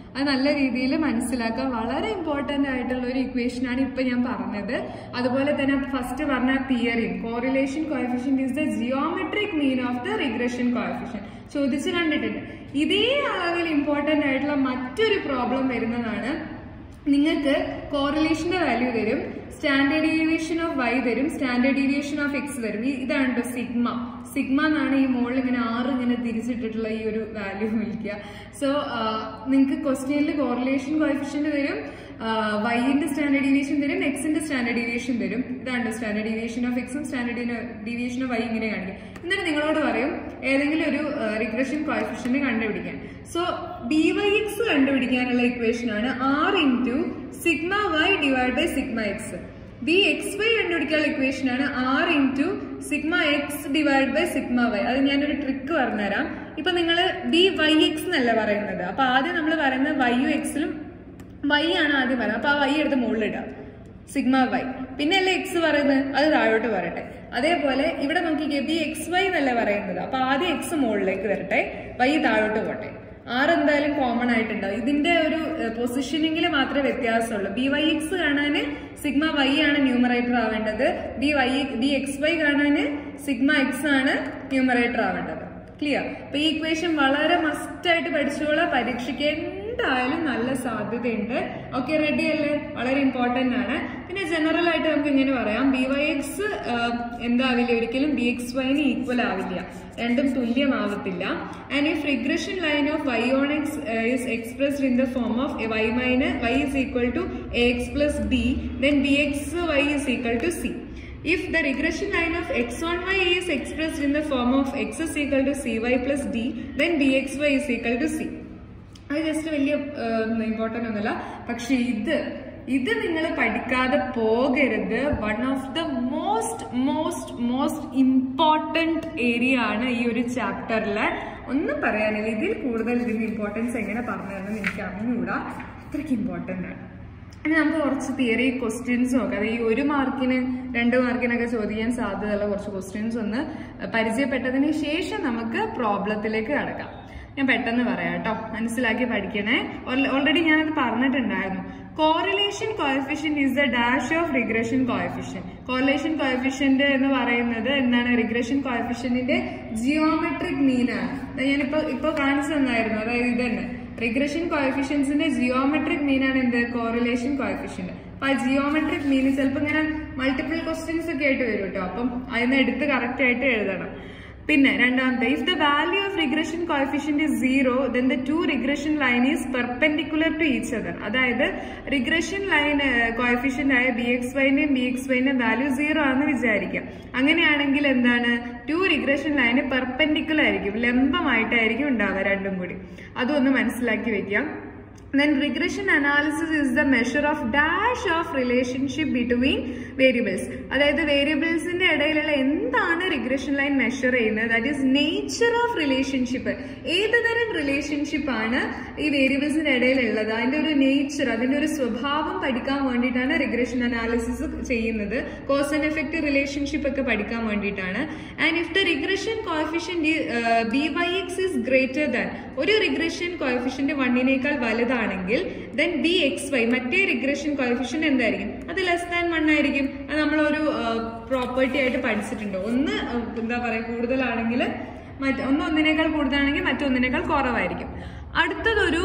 അത് നല്ല രീതിയിൽ മനസ്സിലാക്കുക. വളരെ ഇമ്പോർട്ടന്റ് ആയിട്ടുള്ള ഒരു ഇക്വേഷൻ ആണ് ഇപ്പൊ ഞാൻ പറഞ്ഞത്. അതുപോലെ തന്നെ ഫസ്റ്റ് പറഞ്ഞ തിയറിയും correlation coefficient is the geometric mean of the regression coefficient ചോദിച്ച് കണ്ടിട്ടുണ്ട്. ഇതേ അളവിൽ ഇമ്പോർട്ടന്റ് ആയിട്ടുള്ള മറ്റൊരു പ്രോബ്ലം വരുന്നതാണ്. നിങ്ങൾക്ക് കോറിലേഷന്റെ വാല്യൂ തരും, സ്റ്റാൻഡേർഡ് ഡീവിയേഷൻ ഓഫ് y തരും, സ്റ്റാൻഡേർഡ് ഡീവിയേഷൻ ഓഫ് x തരും. ഇതാണ് സിഗ്മ എന്നാണ് ഈ മോളിൽ ഇങ്ങനെ 6 ഇങ്ങനെ തിരിച്ചിട്ടിട്ടുള്ള ഈ ഒരു വാല്യൂ വിളിക്കുക. സോ നിങ്ങൾക്ക് ക്വസ്റ്റ്യനിൽ കോറിലേഷൻ കോഎഫിഷ്യന്റ് തരും, വൈന്റെ സ്റ്റാൻഡേർഡ് ഡീവിയേഷൻ തരും, എക്സിന്റെ സ്റ്റാൻഡേർഡ് ഡീവിയേഷൻ തരും. ഇതാണ് സ്റ്റാൻഡേർഡ് ഡീവിയേഷൻ ഓഫ് എക്സും സ്റ്റാൻഡേർഡ് ഡീവിയേഷൻ ഓഫ് വൈ ഇങ്ങനെ കാണിക്കും. എന്നിട്ട് നിങ്ങളോട് പറയും ഏതെങ്കിലും ഒരു റിഗ്രഷൻ കോഎഫിഷ്യന്റ് കണ്ടുപിടിക്കാൻ. സോ ByX കണ്ടുപിടിക്കാനുള്ള ഇക്വേഷൻ ആണ് R into sigma y divide by sigma x. BXY കണ്ടുപിടിക്കാനുള്ള ഇക്വേഷൻ ആണ് R into sigma x divide by sigma y. അത് ഞാനൊരു ട്രിക്ക് പറഞ്ഞുതരാം. ഇപ്പൊ നിങ്ങൾ ByX എന്നല്ല പറയുന്നത്. അപ്പൊ ആദ്യം നമ്മൾ പറയുന്നത് വൈയും എക്സിലും y ആണ് ആദ്യം പറയുന്നത്. അപ്പൊ ആ y എടുത്ത് മുകളിലിടാം, സിഗ്മ വൈ. പിന്നെ അല്ലേ എക്സ് പറയുന്നത്, അത് താഴോട്ട് വരട്ടെ. അതേപോലെ ഇവിടെ നോക്കിക്കേ BXY എന്നല്ല പറയുന്നത്. അപ്പൊ ആദ്യം എക്സ് മുകളിലേക്ക് വരട്ടെ, y താഴോട്ട് പോട്ടെ. R എന്തായാലും കോമൺ ആയിട്ടുണ്ടാവും. ഇതിന്റെ ഒരു പൊസിഷനിങ്ങിൽ മാത്രമേ വ്യത്യാസമുള്ളൂ. ByX കാണാന് സിഗ്മ വൈ ആണ് ന്യൂമറേറ്റർ ആവേണ്ടത്, BXY കാണാന് സിഗ്മ എക്സ് ആണ് ന്യൂമറേറ്റർ ആവേണ്ടത്. ക്ലിയർ? അപ്പൊ ഈ ഇക്വേഷൻ വളരെ മസ്റ്റ് ആയിട്ട് പഠിച്ചോളാം. പരീക്ഷയ്ക്ക് എന്തായാലും നല്ല സാധ്യതയുണ്ട്. ഓക്കെ, റെഡി അല്ലേ? വളരെ ഇമ്പോർട്ടന്റ് ആണ്. പിന്നെ ജനറൽ ആയിട്ട് നമുക്ക് ഇങ്ങനെ പറയാം, ByX എന്താവില്ല, ഒരിക്കലും BXYന് ഈക്വൽ ആവില്ല, രണ്ടും തുല്യമാവത്തില്ല. And if regression line of y on x is expressed in the form of y is equal to ax plus b, then BXY is equal to c. If the regression line of x on y is expressed in the form of x is equal to cy plus d, then BXY is equal to c. അത് just വലിയ important ഒന്നുമില്ല. പക്ഷെ ഇത് നിങ്ങൾ പഠിക്കാതെ പോകരുത്. One of the most important area ആണ് ഈ ഒരു ചാപ്റ്ററിൽ. ഒന്നും പറയാനില്ല, ഇതിൽ കൂടുതൽ ഇതിന്റെ ഇമ്പോർട്ടൻസ് എങ്ങനെ പറഞ്ഞതെന്ന് എനിക്ക് അറിഞ്ഞുകൂടാ, അത്രയ്ക്ക് ഇമ്പോർട്ടന്റ് ആണ്. ഇനി നമുക്ക് കുറച്ച് തിയറി ക്വസ്റ്റ്യൻസ് നോക്കാം. അത് ഈ 1 മാർക്കിന് 2 മാർക്കിനൊക്കെ ചോദിക്കാൻ സാധ്യതയുള്ള കുറച്ച് ക്വസ്റ്റ്യൻസ് ഒന്ന് പരിചയപ്പെട്ടതിന് ശേഷം നമുക്ക് പ്രോബ്ലത്തിലേക്ക് കടക്കാം. ഞാൻ പെട്ടെന്ന് പറയാം കേട്ടോ, മനസ്സിലാക്കി പഠിക്കണേ. ഓൾറെഡി ഞാനത് പറഞ്ഞിട്ടുണ്ടായിരുന്നു. Correlation coefficient is the dash of regression coefficient. Correlation coefficient എന്ന് പറയുന്നത് എന്താണ്? റിഗ്രഷൻ കോഎഫിഷ്യന്റിന്റെ ജിയോമെട്രിക് മീൻ ആണ്. ഞാനിപ്പോ കാണിച്ചു തന്നായിരുന്നു. അതായത് ഇത് തന്നെ റിഗ്രഷൻ കോഎഫിഷ്യൻസിന്റെ ജിയോമെട്രിക് മീൻ ആണ് എന്ത്? Correlation coefficient. അപ്പൊ ആ ജിയോമെട്രിക് മീൻ ചിലപ്പോൾ ഇങ്ങനെ മൾട്ടിപ്പിൾ ക്വസ്റ്റ്യൻസ് ഒക്കെ ആയിട്ട് വരും കേട്ടോ. അപ്പം അതിന് എടുത്ത് കറക്റ്റ് ആയിട്ട് എഴുതണം. പിന്നെ രണ്ടാമത്തെ, if the value of regression coefficient is 0, then the two regression line is perpendicular to each other. അതായത് റിഗ്രഷൻ ലൈൻ കോഎഫിഷ്യന്റ് ആയ BXYന്റെയും BXYന്റെയും വാല്യൂ 0 ആണെന്ന് വിചാരിക്കാം. അങ്ങനെയാണെങ്കിൽ എന്താണ്? 2 റിഗ്രഷൻ ലൈന് പെർപെൻഡിക്കുലർ ആയിരിക്കും, ലംബമായിട്ടായിരിക്കും ഉണ്ടാവുക രണ്ടും കൂടി. അതൊന്ന് മനസ്സിലാക്കി വെക്കാം. Then regression analysis is the measure of dash of relationship between variables. അതായത് വേരിയബിൾസിന്റെ ഇടയിലുള്ള എന്താണ് റിഗ്രഷൻ ലൈൻ മെഷർ ചെയ്യുന്നത്? That is nature of relationship. ഏത് തരം റിലേഷൻഷിപ്പ് ആണ് ഈ വേരിയബിൾസിന്റെ ഇടയിലുള്ളത്, അതിന്റെ ഒരു നേച്ചർ, അതിന്റെ ഒരു സ്വഭാവം പഠിക്കാൻ വേണ്ടിയിട്ടാണ് റിഗ്രഷൻ അനാലിസിസ് ചെയ്യുന്നത്. കോസ് ആൻഡ് എഫക്റ്റ് റിലേഷൻഷിപ്പ് ഒക്കെ പഠിക്കാൻ വേണ്ടിയിട്ടാണ്. And if the regression coefficient ByX is greater than, ഒരു റിഗ്രഷൻ കോഎഫിഷ്യന്റ് 1നേക്കാൾ വലുതാണെങ്കിൽ then BXY മറ്റേ റിഗ്രഷൻ കോഎഫിഷ്യന്റ് എന്തായിരിക്കും? അത് ലെസ് ദാൻ 1 ആയിരിക്കും. അത് നമ്മളൊരു പ്രോപ്പർട്ടി ആയിട്ട് പഠിച്ചിട്ടുണ്ട്. ഒന്ന് എന്താ പറയുക, കൂടുതലാണെങ്കിൽ ഒന്നിനേക്കാൾ കൂടുതലാണെങ്കിൽ മറ്റൊന്നിനേക്കാൾ കുറവായിരിക്കും. അടുത്തതൊരു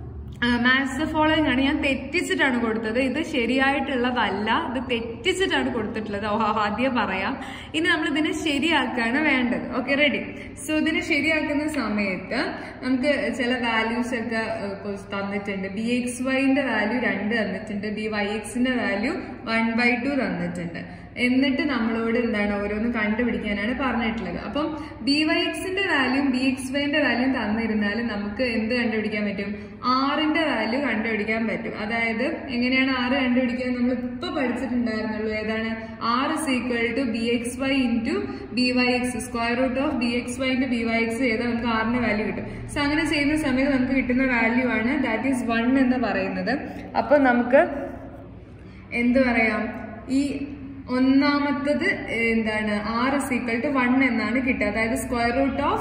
മാത്സ് ഫോളോയിങ് ആണ്. ഞാൻ തെറ്റിച്ചിട്ടാണ് കൊടുത്തത്, ഇത് ശരിയായിട്ടുള്ളതല്ല, ഇത് തെറ്റിച്ചിട്ടാണ് കൊടുത്തിട്ടുള്ളത്. ആദ്യം പറയാം. ഇനി നമ്മൾ ഇതിനെ ശരിയാക്കുകയാണ് വേണ്ടത്. Okay, ready? സോ ഇതിനെ ശരിയാക്കുന്ന സമയത്ത് നമുക്ക് ചില വാല്യൂസ് ഒക്കെ തന്നിട്ടുണ്ട്. BXYന്റെ വാല്യൂ 2 തന്നിട്ടുണ്ട്, ByXന്റെ വാല്യൂ 1/2 തന്നിട്ടുണ്ട്. എന്നിട്ട് നമ്മളോട് എന്താണ് ഓരോന്ന് കണ്ടുപിടിക്കാനാണ് പറഞ്ഞിട്ടുള്ളത്. അപ്പം ByXന്റെ വാല്യൂം BXYന്റെ വാല്യൂം തന്നിരുന്നാലും നമുക്ക് എന്ത് കണ്ടുപിടിക്കാൻ പറ്റും? Rന്റെ വാല്യൂ കണ്ടുപിടിക്കാൻ പറ്റും. അതായത് എങ്ങനെയാണ് R കണ്ടുപിടിക്കാൻ? നമ്മൾ ഇപ്പൊ പഠിച്ചിട്ടുണ്ടായിരുന്നുള്ളൂ. ഏതാണ്? R is equal to BXY into ByX. Square root of BXY into ByX ചെയ്താൽ നമുക്ക് Rന്റെ വാല്യൂ കിട്ടും. സോ അങ്ങനെ ചെയ്യുന്ന സമയത്ത് നമുക്ക് കിട്ടുന്ന വാല്യൂ ആണ് ദാറ്റ് ഈസ് 1 എന്ന് പറയുന്നത്. അപ്പൊ നമുക്ക് എന്ത് പറയാം? ഈ ഒന്നാമത്തത് എന്താണ്? R is equal to 1 എന്നാണ് കിട്ടുക. അതായത് സ്ക്വയർ റൂട്ട് ഓഫ്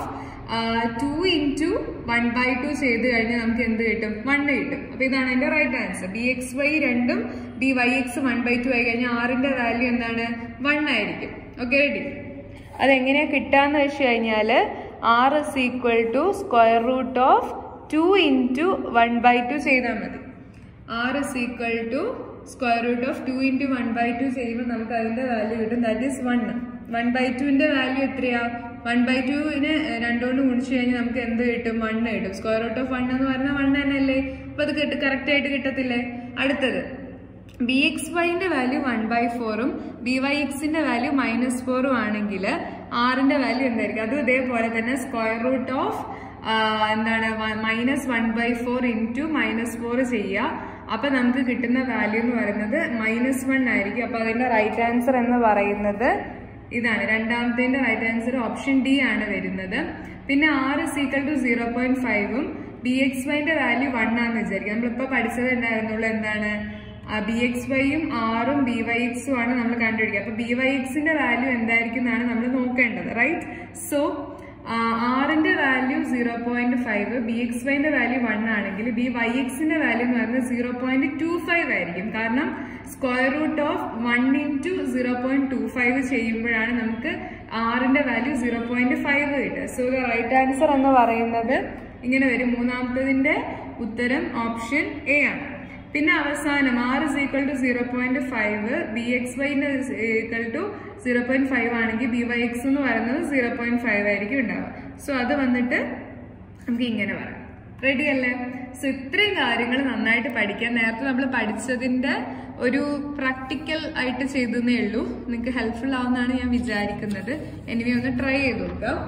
2 into 1/2 ചെയ്ത് കഴിഞ്ഞാൽ നമുക്ക് എന്ത് കിട്ടും? 1 കിട്ടും. അപ്പൊ ഇതാണ് എന്റെ റൈറ്റ് ആൻസർ. bxy രണ്ടും byx 1/2 ആയി കഴിഞ്ഞാൽ r-ന്റെ വാല്യൂ എന്താണ്? 1 ആയിരിക്കും. Okay, ready? അതെങ്ങനെയാ കിട്ടാന്ന് വെച്ച് കഴിഞ്ഞാല് r is equal to square root of 2 into 1/2 ചെയ്താൽ മതി. r is equal to square root of 2 into 1/2 ചെയ്യുമ്പോൾ നമുക്ക് അതിന്റെ വാല്യൂ കിട്ടും. That is 1. 1/2ന്റെ വാല്യൂ എത്രയാ? 1/2നെ 2 കൊണ്ട് ഗുണിച്ചു കഴിഞ്ഞാൽ നമുക്ക് എന്ത് കിട്ടും? 1 കിട്ടും. സ്ക്വയർ റൂട്ട് ഓഫ് 1 എന്ന് പറഞ്ഞാൽ 1 തന്നെയല്ലേ? അപ്പൊ അത് കറക്റ്റ് ആയിട്ട് കിട്ടത്തില്ലേ? അടുത്തത് bxyന്റെ വാല്യൂ 1/4ഉം byxന്റെ വാല്യൂ -4ഉം ആണെങ്കിൽ r-ന്റെ വാല്യൂ എന്തായിരിക്കും? അതും ഇതേപോലെ തന്നെ സ്ക്വയർ റൂട്ട് ഓഫ് എന്താണ് -1/4 ഇൻറ്റു -4 ചെയ്യുക. അപ്പൊ നമുക്ക് കിട്ടുന്ന വാല്യൂ എന്ന് പറയുന്നത് -1 ആയിരിക്കും. അപ്പൊ അതിന്റെ റൈറ്റ് ആൻസർ എന്ന് പറയുന്നത് ഇതാണ്. രണ്ടാമത്തെ റൈറ്റ് ആൻസർ ഓപ്ഷൻ ഡി ആണ് വരുന്നത്. പിന്നെ r is equal to 0.5ഉം bxyന്റെ വാല്യൂ 1 ആണെന്ന് വിചാരിക്കും. നമ്മളിപ്പോ പഠിച്ചത് ഉണ്ടായിരുന്നുള്ളൂ എന്താണ്? bxyയും r-ഉം byx-ഉം ആണ് നമ്മൾ കണ്ടുപിടിക്കുക. അപ്പൊ byx-ന്റെ വാല്യൂ എന്തായിരിക്കും എന്നാണ് നമ്മൾ നോക്കേണ്ടത്, റൈറ്റ്? സോ r-ന്റെ വാല്യൂ 0.5, bxyന്റെ വാല്യൂ 1 ആണെങ്കിൽ byx-ന്റെ വാല്യൂ എന്ന് പറയുന്നത് 0.25 ആയിരിക്കും. കാരണം സ്ക്വയർ റൂട്ട് ഓഫ് 1 into 0.25 ചെയ്യുമ്പോഴാണ് നമുക്ക് r-ന്റെ വാല്യൂ 0.5 കിട്ടുക. സോ റൈറ്റ് ആൻസർ എന്ന് പറയുന്നത് ഇങ്ങനെ വരും. മൂന്നാമത്തതിന്റെ ഉത്തരം ഓപ്ഷൻ എ ആണ്. പിന്നെ അവസാനം r is equal to 0.5, bxy is equal to 0.5 ആണെങ്കിൽ byx എന്ന് പറയുന്നത് 0.5 ആയിരിക്കും ഉണ്ടാവുക. സോ അത് വന്നിട്ട് നമുക്ക് ഇങ്ങനെ പറയാം. റെഡി അല്ലേ? സോ ഇത്രയും കാര്യങ്ങൾ നന്നായിട്ട് പഠിക്കാൻ. നേരത്തെ നമ്മൾ പഠിച്ചതിന്റെ ഒരു പ്രാക്ടിക്കൽ ആയിട്ട് ചെയ്തേ ഉള്ളൂ. നിങ്ങൾക്ക് ഹെൽപ്ഫുൾ ആവുന്നതാണ് ഞാൻ വിചാരിക്കുന്നത്. എനിവേ ഒന്ന് ട്രൈ ചെയ്ത് നോക്കാം.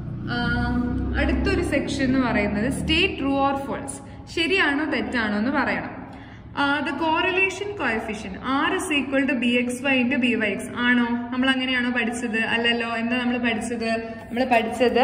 അടുത്തൊരു സെക്ഷൻ എന്ന് പറയുന്നത് സ്റ്റേറ്റ് ട്രൂ ഓർ ഫോൾസ്, ശരിയാണോ തെറ്റാണോ എന്ന് പറയണം. The correlation coefficient r is equal to bxy into byx ആണോ? നമ്മൾ അങ്ങനെയാണോ പഠിച്ചത്? അല്ലല്ലോ. എന്താ നമ്മൾ പഠിച്ചത്? നമ്മൾ പഠിച്ചത്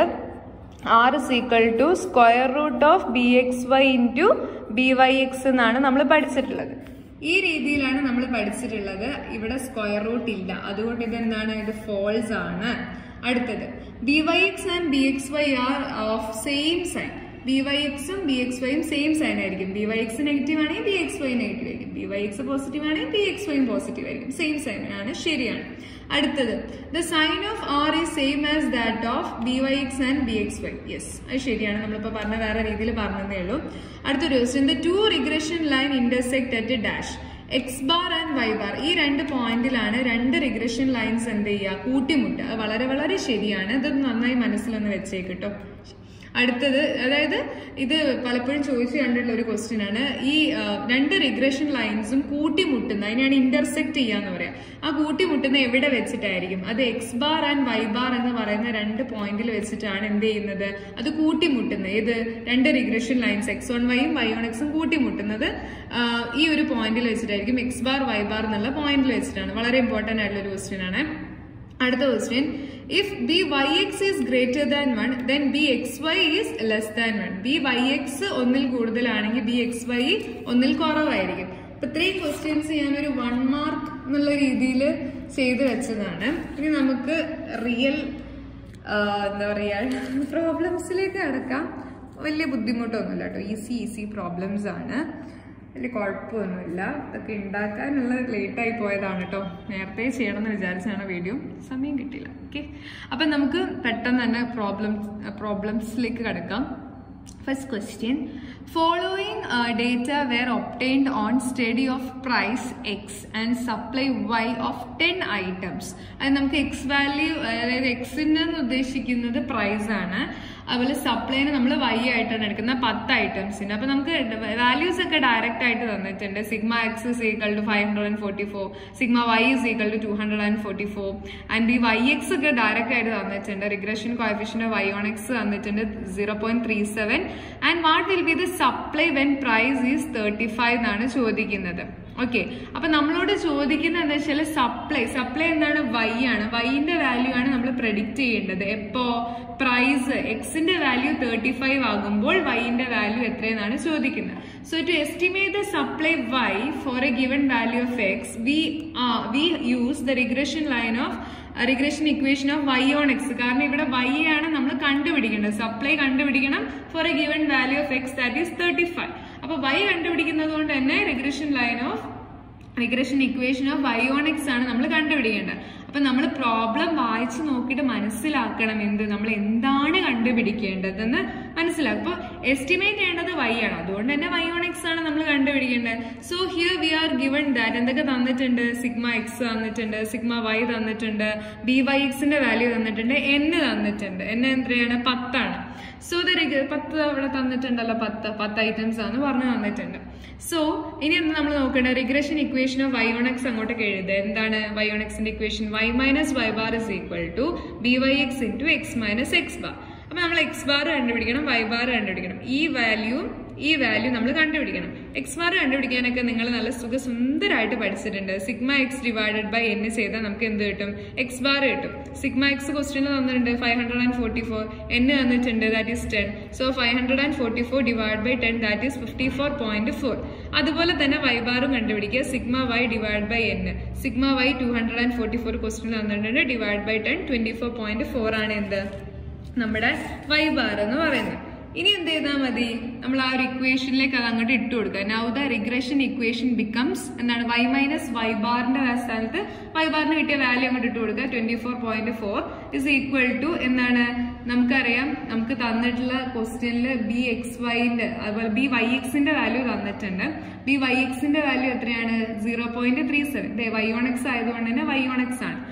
r is equal to square root of bxy into byx എന്നാണ് നമ്മൾ പഠിച്ചിട്ടുള്ളത്. ഈ രീതിയിലാണ് നമ്മൾ പഠിച്ചിട്ടുള്ളത്. ഇവിടെ സ്ക്വയർ റൂട്ട് ഇല്ല, അതുകൊണ്ട് ഇതെന്താണ്? ഇത് ഫോൾസ് ആണ്. അടുത്തത് byx and bxy are of same sign. byx-ഉം bxy-യും സെയിം സൈൻ ആയിരിക്കും. byx നെഗറ്റീവ് ആണെങ്കിൽ bxy നെഗറ്റീവ് ആയിരിക്കും. byx പോസിറ്റീവ് ആണെങ്കിൽ bxy പോസിറ്റീവ് ആയിരിക്കും. സെയിം സൈൻ ആണ്, ശരിയാണ്. അടുത്തത് the sign of r is same as that of byx and bxy. Yes, അത് ശരിയാണ്. നമ്മളിപ്പോൾ പറഞ്ഞ വേറെ രീതിയിൽ പറഞ്ഞതേ ഉള്ളൂ. അടുത്തൊരു question the two regression line intersect at a dash. x bar and y bar ഈ രണ്ട് പോയിന്റിലാണ് രണ്ട് റിഗ്രഷൻ ലൈൻസ് എന്ത് ചെയ്യുക? കൂട്ടിമുട്ടുക. അത് വളരെ വളരെ ശരിയാണ്. ഇത് നന്നായി മനസ്സിലൊന്ന് വെച്ചേക്കിട്ടോ. അടുത്തത്, അതായത് ഇത് പലപ്പോഴും ചോദിച്ചു കണ്ടിട്ടുള്ള ഒരു ക്വസ്റ്റ്യൻ ആണ്. ഈ രണ്ട് റിഗ്രഷൻ ലൈൻസും കൂട്ടിമുട്ടുന്ന, അതിനാണ് ഇന്റർസെക്ട് ചെയ്യാന്ന് പറയാം. ആ കൂട്ടിമുട്ടുന്ന എവിടെ വെച്ചിട്ടായിരിക്കും? അത് x bar and y bar എന്ന് പറയുന്ന രണ്ട് പോയിന്റിൽ വെച്ചിട്ടാണ് എന്ത് ചെയ്യുന്നത്? അത് കൂട്ടിമുട്ടുന്നത്. ഏത് രണ്ട് റിഗ്രഷൻ ലൈൻസ് x1y-ഉം y1x-ഉം കൂട്ടിമുട്ടുന്നത് ഈ ഒരു പോയിന്റിൽ വെച്ചിട്ടായിരിക്കും. എക്സ് ബാർ വൈ ബാർ എന്നുള്ള പോയിന്റിൽ വെച്ചിട്ടാണ്. വളരെ ഇമ്പോർട്ടന്റ് ആയിട്ടുള്ള ഒരു ക്വസ്റ്റ്യൻ ആണ്. അടുത്ത question if byx is greater than 1 then bxy is less than 1. byx ഒന്നിൽ കൂടുതലാണെങ്കിൽ bxy ഒന്നിൽ കുറവായിരിക്കും. അപ്പൊ ഇത്രയും ക്വസ്റ്റ്യൻസ് ഞാനൊരു 1 മാർക്ക് എന്നുള്ള രീതിയിൽ ചെയ്ത് വെച്ചതാണ്. ഇനി നമുക്ക് റിയൽ എന്താ പറയാ പ്രോബ്ലംസിലേക്ക് കടക്കാം. വലിയ ബുദ്ധിമുട്ടൊന്നുമില്ല കേട്ടോ. ഈസി പ്രോബ്ലംസ് ആണ്, വലിയ കുഴപ്പമൊന്നുമില്ല. ഇതൊക്കെ ഉണ്ടാക്കാനുള്ള ലേറ്റായി പോയതാണ് കേട്ടോ. നേരത്തെ ചെയ്യണമെന്ന് വിചാരിച്ചാണ്, വീഡിയോ സമയം കിട്ടിയില്ല. ഓക്കെ, അപ്പം നമുക്ക് പെട്ടെന്ന് തന്നെ പ്രോബ്ലംസിലേക്ക് കിടക്കാം. First question, following data were obtained on study of price x and supply y of 10 items. അത് നമുക്ക് എക്സ് വാല്യൂ, അതായത് എക്സിന് ഉദ്ദേശിക്കുന്നത് പ്രൈസ് ആണ്. അതുപോലെ സപ്ലൈന് നമ്മൾ വൈ ആയിട്ടാണ് എടുക്കുന്നത് 10 items-ന്. അപ്പൊ നമുക്ക് വാല്യൂസ് ഒക്കെ ഡയറക്റ്റ് ആയിട്ട് തന്നിട്ടുണ്ട്. Sigma x is equal to 544, sigma y is equal to 244 and ഈ വൈ എക്സ് ഒക്കെ ഡയറക്റ്റ് ആയിട്ട് തന്നിട്ടുണ്ട്. Regression coefficient y on x തന്നിട്ടുണ്ട് 0.37 and what will be the supply when price is 35 എന്നാണ് ചോദിക്കുന്നത്. ഓക്കെ, അപ്പൊ നമ്മളോട് ചോദിക്കുന്നത് എന്താ വെച്ചാൽ സപ്ലൈ എന്താണ്? വൈ ആണ്. വൈന്റെ വാല്യൂ ആണ് നമ്മൾ പ്രെഡിക്റ്റ് ചെയ്യേണ്ടത്. എപ്പോ? പ്രൈസ് എക്സിന്റെ വാല്യൂ 35 ആകുമ്പോൾ വൈന്റെ വാല്യൂ എത്രയെന്നാണ് ചോദിക്കുന്നത്. So to estimate the supply y for a given value of x, we use the regression line of regression equation of y on x. കാരണം ഇവിടെ y ആണ് നമ്മൾ കണ്ടുപിടിക്കേണ്ടത്. സപ്ലൈ കണ്ടുപിടിക്കണം for a given value of x that is 35. അപ്പൊ y കണ്ടുപിടിക്കുന്നത് കൊണ്ട് തന്നെ regression equation of y on x ആണ് നമ്മൾ കണ്ടുപിടിക്കേണ്ടത്. അപ്പൊ നമ്മൾ പ്രോബ്ലം വായിച്ച് നോക്കിയിട്ട് മനസ്സിലാക്കണം നമ്മൾ എന്താണ് കണ്ടുപിടിക്കേണ്ടതെന്ന് മനസ്സിലാക്കും. അപ്പൊ എസ്റ്റിമേറ്റ് ചെയ്യേണ്ടത് y ആണ്, അതുകൊണ്ട് തന്നെ y on x ആണ് നമ്മൾ കണ്ടുപിടിക്കേണ്ടത്. So here we are given that എന്തൊക്കെ തന്നിട്ടുണ്ട്, സിഗ്മ എക്സ് തന്നിട്ടുണ്ട്, സിഗ്മ y തന്നിട്ടുണ്ട്, byx ന്റെ വാല്യൂ തന്നിട്ടുണ്ട്, n തന്നിട്ടുണ്ട്. n എത്രയാണ്? 10 ആണ്. സോ 10 അവിടെ തന്നിട്ടുണ്ടല്ലോ, 10 ഐറ്റംസ് ആണ് പറഞ്ഞു തന്നിട്ടുണ്ട്. സോ ഇനി നമ്മൾ നോക്കേണ്ടത് regression equation of y on x അങ്ങോട്ടേക്ക് എഴുതുക. എന്താണ് y on x ന്റെ equation? y minus y bar is equal to byx into x minus x bar. അപ്പൊ നമ്മൾ x bar കണ്ടുപിടിക്കണം, y bar കണ്ടുപിടിക്കണം. ഈ വാല്യൂ നമ്മൾ കണ്ടുപിടിക്കണം. എക്സ് ബാർ കണ്ടുപിടിക്കാനൊക്കെ നിങ്ങൾ നല്ല സുന്ദരമായിട്ട് പഠിച്ചിട്ടുണ്ട്. Sigma x divided by n ചെയ്താൽ നമുക്ക് എന്ത് കിട്ടും? എക്സ് ബാർ കിട്ടും. സിഗ്മ എക്സ് ക്വസ്റ്റ്യനിൽ തന്നിട്ടുണ്ട് 544, n തന്നിട്ടുണ്ട് that is 10. So 544 divide by 10 that is 54.4. അതുപോലെ തന്നെ y ബാറും കണ്ടുപിടിക്കുക. Sigma y divide by n. Sigma y 244 ക്വസ്റ്റ്യനിൽ തന്നിട്ടുണ്ട് ഡിവൈഡ് ബൈ 10 24.4 ആണ് എന്ത് നമ്മുടെ y ബാർ എന്ന് പറയുന്നത്. ഇനി എന്ത് ചെയ്താൽ മതി? നമ്മൾ ആ ഒരു ഇക്വേഷനിലേക്ക് അത് അങ്ങോട്ട് ഇട്ട് കൊടുക്കുക. Now the regression equation becomes എന്താണ്? y മൈനസ് y ബാറിന്റെ സ്ഥാനത്ത് y ബാറിന് കിട്ടിയ വാല്യൂ അങ്ങോട്ട് ഇട്ട് കൊടുക്കുക. 24.4 ഇസ് ഈക്വൽ ടു എന്താണ്? നമുക്കറിയാം, നമുക്ക് തന്നിട്ടുള്ള ക്വസ്റ്റ്യനിൽ bxyന്റെ അതുപോലെ byxന്റെ വാല്യൂ തന്നിട്ടുണ്ട്. byxന്റെ വാല്യൂ എത്രയാണ്? 0.37. y on x ആയതുകൊണ്ട് തന്നെ y on x ആണ്.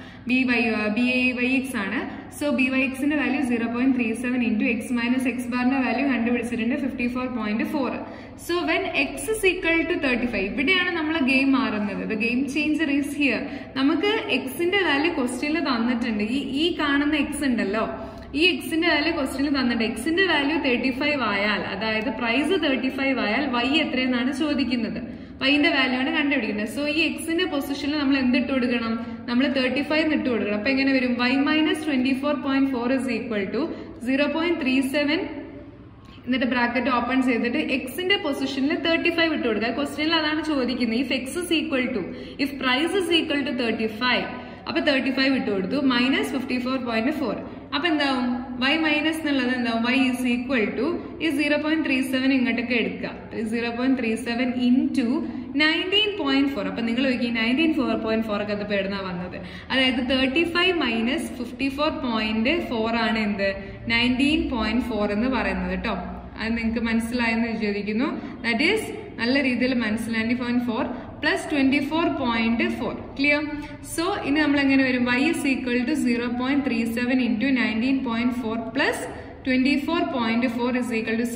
byx ആണ്. സോ byxന്റെ value 0.37 into x minus x ബാറിന്റെ വാല്യൂ കണ്ടുപിടിച്ചിട്ടുണ്ട് 54.4. So when x is equal to 35, ഇവിടെയാണ് നമ്മളെ ഗെയിം മാറുന്നത്. The game changer is here. നമുക്ക് എക്സിന്റെ വാല്യൂ ക്വസ്റ്റ്യനിൽ തന്നിട്ടുണ്ട്. ഈ കാണുന്ന എക്സ് ഉണ്ടല്ലോ, ഈ എക്സിന്റെ വാല്യൂ ക്വസ്റ്റ്യനിൽ തന്നിട്ടുണ്ട്. എക്സിന്റെ വാല്യൂ 35 ആയാൽ, അതായത് പ്രൈസ് 35 ആയാൽ y എത്രയെന്നാണ് ചോദിക്കുന്നത്. വൈന്റെ വാല്യൂ ആണ് കണ്ടുപിടിക്കുന്നത്. സോ ഈ എക്സിന്റെ പൊസിഷനിൽ നമ്മൾ എന്തിട്ട് കൊടുക്കണം? നമ്മൾ 35 ഇട്ട് കൊടുക്കണം. അപ്പൊ എങ്ങനെ വരും? y minus 24.4 is equal to 0.37 എന്നിട്ട് ബ്രാക്കറ്റ് ഓപ്പൺ ചെയ്തിട്ട് എക്സിന്റെ പൊസിഷനിൽ 35 ഇട്ട് കൊടുക്കുക. ക്വസ്റ്റ്യനിൽ അതാണ് ചോദിക്കുന്നത്. If x is equal to, if price is equal to 35, അപ്പൊ 35 ഇട്ട് കൊടുത്തു. മൈനസ് 54.4. അപ്പൊ എന്താവും? y മൈനസ് എന്നുള്ളത് എന്താവും? y ഈസ് ഈക്വൽ ടു ഈ 0.37 ഇങ്ങോട്ടൊക്കെ എടുക്കുക. 0.37 ഇൻറ്റു 19.4. അപ്പൊ നിങ്ങൾ നോക്കി 19.4 ഒക്കെ അത് പേടുന്ന വന്നത്. അതായത് 35 മൈനസ് 54.4 ആണ് എന്ത്? 19.4 എന്ന് പറയുന്നത് കേട്ടോ. അത് നിങ്ങൾക്ക് മനസ്സിലായെന്ന് വിചാരിക്കുന്നു. ദാറ്റ് ഈസ് നല്ല രീതിയിൽ മനസ്സിലായി. 90.4 പ്ലസ് 24.4. ക്ലിയർ? സോ ഇനി നമ്മൾ എങ്ങനെ വരും? y is equal to 0.37 into 19.4 plus 24.4 is equal to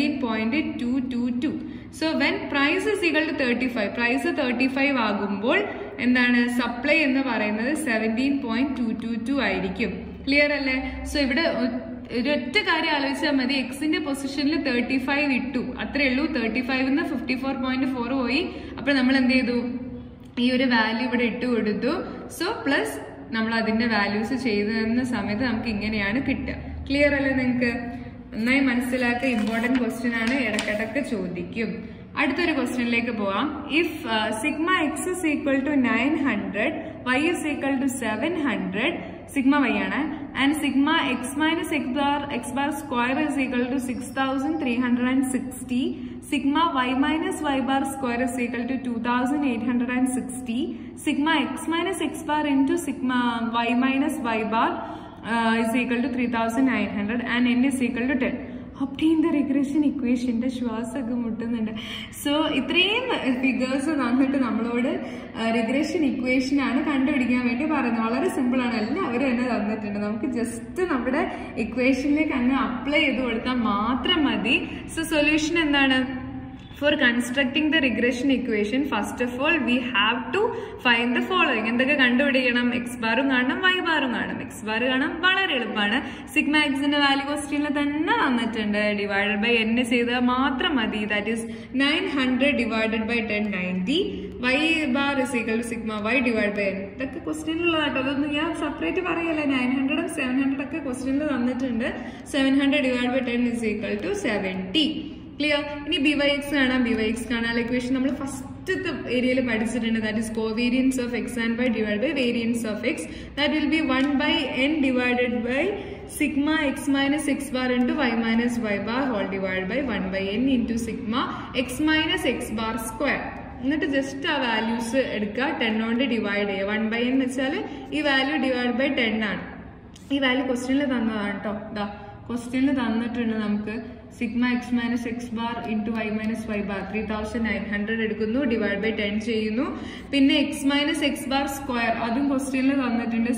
17.222. So when price is equal to 35, price 35 ആകുമ്പോൾ എന്താണ്? സപ്ലൈ എന്ന് പറയുന്നത് 17.222 ആയിരിക്കും. ക്ലിയർ അല്ലേ? സോ ഇവിടെ ഒരൊറ്റ കാര്യം ആലോചിച്ചാൽ മതി. എക്സിന്റെ പൊസിഷനിൽ 35 ഇട്ടു, അത്രേ ഉള്ളൂ. 35 54.4 പോയി. അപ്പൊ നമ്മൾ എന്ത് ചെയ്തു? ഈ ഒരു വാല്യൂ ഇവിടെ ഇട്ട് കൊടുത്തു. സോ പ്ലസ് നമ്മൾ അതിന്റെ വാല്യൂസ് ചെയ്തു തന്ന സമയത്ത് നമുക്ക് ഇങ്ങനെയാണ് കിട്ടുക. ക്ലിയർ അല്ലേ? നിങ്ങൾക്ക് നന്നായി മനസ്സിലാക്കുക. ഇമ്പോർട്ടന്റ് ക്വസ്റ്റ്യൻ ആണ്, ഇടക്കിടക്ക് ചോദിക്കും. അടുത്തൊരു ക്വസ്റ്റ്യനിലേക്ക് പോവാം. If sigma x is equal to 900, y is equal to 700, sigma y ആണ്, and sigma x minus x bar square is equal to 6360, sigma y minus y bar square is equal to 2860, sigma x minus x bar into sigma y minus y bar is equal to 3900 and n is equal to 10. obtain the regression equation. ശ്വാസമൊക്കെ മുട്ടുന്നുണ്ട്. So ഇത്രയും figures തന്നിട്ട് നമ്മളോട് regression equation ആണ് കണ്ടുപിടിക്കാൻ വേണ്ടി പറയുന്നത്. വളരെ സിമ്പിൾ ആണ്, എല്ലാവരും തന്നെ തന്നിട്ടുണ്ട്. നമുക്ക് ജസ്റ്റ് നമ്മുടെ ഇക്വേഷനിലേക്ക് അങ്ങ് അപ്ലൈ ചെയ്ത് കൊടുത്താൽ മാത്രം മതി. സോ സൊല്യൂഷൻ എന്താണ്? For constructing the regression equation, first of all, we have to find the following. എന്തൊക്കെ കണ്ടുപിടിക്കണം? എക്സ് ബാറും കാണണം, വൈ ബാറും കാണണം. എക്സ് ബാർ കാണാൻ വളരെ എളുപ്പമാണ്. സിഗ്മ എക്സിന്റെ വാല്യൂ ക്വസ്റ്റ്യനിൽ തന്നെ തന്നിട്ടുണ്ട്. ഡിവൈഡഡ് ബൈ n ചെയ്താൽ മാത്രം മതി. That is 900 divided by 10 90. Y bar is equal to sigma y divide by n. ഇതൊക്കെ ക്വസ്റ്റ്യനിലുള്ളതാട്ടോ. അതൊന്നും ഞാൻ സെപ്പറേറ്റ് പറയല്ല. 900 700 ഒക്കെ ക്വസ്റ്റ്യനിൽ തന്നിട്ടുണ്ട്. 700 divide by 10 is equal to 70. Clear? ഇനി byx കാണാം. byx കാണാനുള്ള ഇക്വേഷൻ നമ്മൾ ഫസ്റ്റ് ഫസ്റ്റത്തെ ഏരിയയിൽ പഠിച്ചിട്ടുണ്ട്. That is covariance of x and y divide by variance of x. That will be 1/n divided by sigma x minus x bar into y minus y bar whole divided by 1/n into sigma x minus x bar square. എന്നിട്ട് just ആ values എടുക്കുക, 10 കൊണ്ട് divide ചെയ്യുക. 1/n എന്ന് വെച്ചാൽ ഈ value divide by 10 ആണ്. ഈ വാല്യൂ ക്വസ്റ്റ്യനിൽ തന്നതാണ് കേട്ടോ. ഇതാ ക്വസ്റ്റ്യനിൽ തന്നിട്ടുണ്ട് നമുക്ക്. Sigma x minus x bar into y minus y bar 3900 എടുക്കുന്നു, ഡിവൈഡ് ബൈ 10 ചെയ്യുന്നു. പിന്നെ x minus x bar square അതും ക്വസ്റ്റ്യനിൽ തന്നിട്ടുണ്ട്.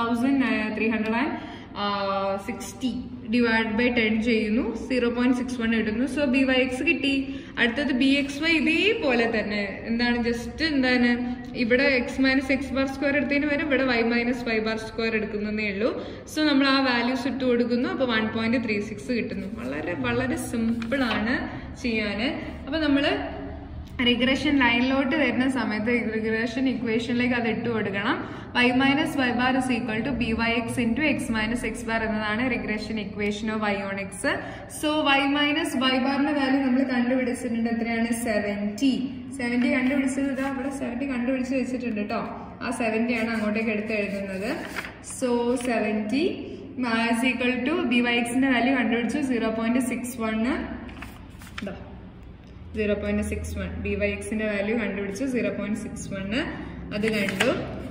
6360 ഡിവൈഡ് ബൈ 10 ചെയ്യുന്നു, 0.61 കിട്ടുന്നു. സോ ബി വൈ എക്സ് കിട്ടി. അടുത്തത് ബി എക്സ് വൈ ഇതേപോലെ തന്നെ എന്താണ്, ജസ്റ്റ് എന്താണ് ഇവിടെ x minus x bar square എടുത്തതിന് വരെ ഇവിടെ y minus y bar square എടുക്കുന്നതേ ഉള്ളൂ. സോ നമ്മൾ ആ വാല്യൂസ് ഇട്ട് കൊടുക്കുന്നു. അപ്പോൾ 1.36 കിട്ടുന്നു. വളരെ വളരെ സിമ്പിളാണ് ചെയ്യാൻ. അപ്പോൾ നമ്മൾ റിഗ്രഷൻ ലൈനിലോട്ട് വരുന്ന സമയത്ത് റിഗ്രഷൻ ഇക്വേഷനിലേക്ക് അത് ഇട്ട് കൊടുക്കണം. y minus y bar is equal to b y x into x minus x bar എന്നതാണ് regression equation of y on x. So y minus y ബാറിന്റെ വാല്യൂ നമ്മൾ കണ്ടുപിടിച്ചിട്ടുണ്ട്. എത്രയാണ്? 70 കണ്ടുപിടിച്ചത്. ഇതാ ഇവിടെ 70 കണ്ടുപിടിച്ച് വെച്ചിട്ടുണ്ട് കേട്ടോ. ആ 70 ആണ് അങ്ങോട്ടേക്ക് എടുത്ത് എഴുതുന്നത്. So 70 is equal to b y എക്സിന്റെ വാല്യൂ കണ്ടുപിടിച്ചു 0.61. 0.61 ബി വൈ എക്സിന്റെ വാല്യൂ കണ്ടുപിടിച്ചു 0.61. അത് കണ്ടു.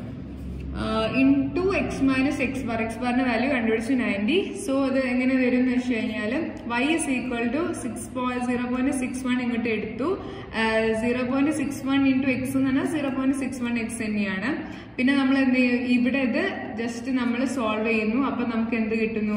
Into x minus x bar, x ബാറിന്റെ വാല്യൂ കണ്ടുപിടിച്ചു 90. സോ അത് എങ്ങനെ വരും എന്ന് വെച്ച് കഴിഞ്ഞാൽ y ഇസ് ഈക്വൽ ടു 0.61 ഇങ്ങോട്ട് എടുത്തു. 0.61 ഇൻറ്റു എക്സ് എന്ന് പറഞ്ഞാൽ 0.61 എക്സ് തന്നെയാണ്. പിന്നെ നമ്മൾ എന്ത് ചെയ്യും, ഇവിടെ ഇത് ജസ്റ്റ് നമ്മൾ സോൾവ് ചെയ്യുന്നു. അപ്പൊ നമുക്ക് എന്ത് കിട്ടുന്നു?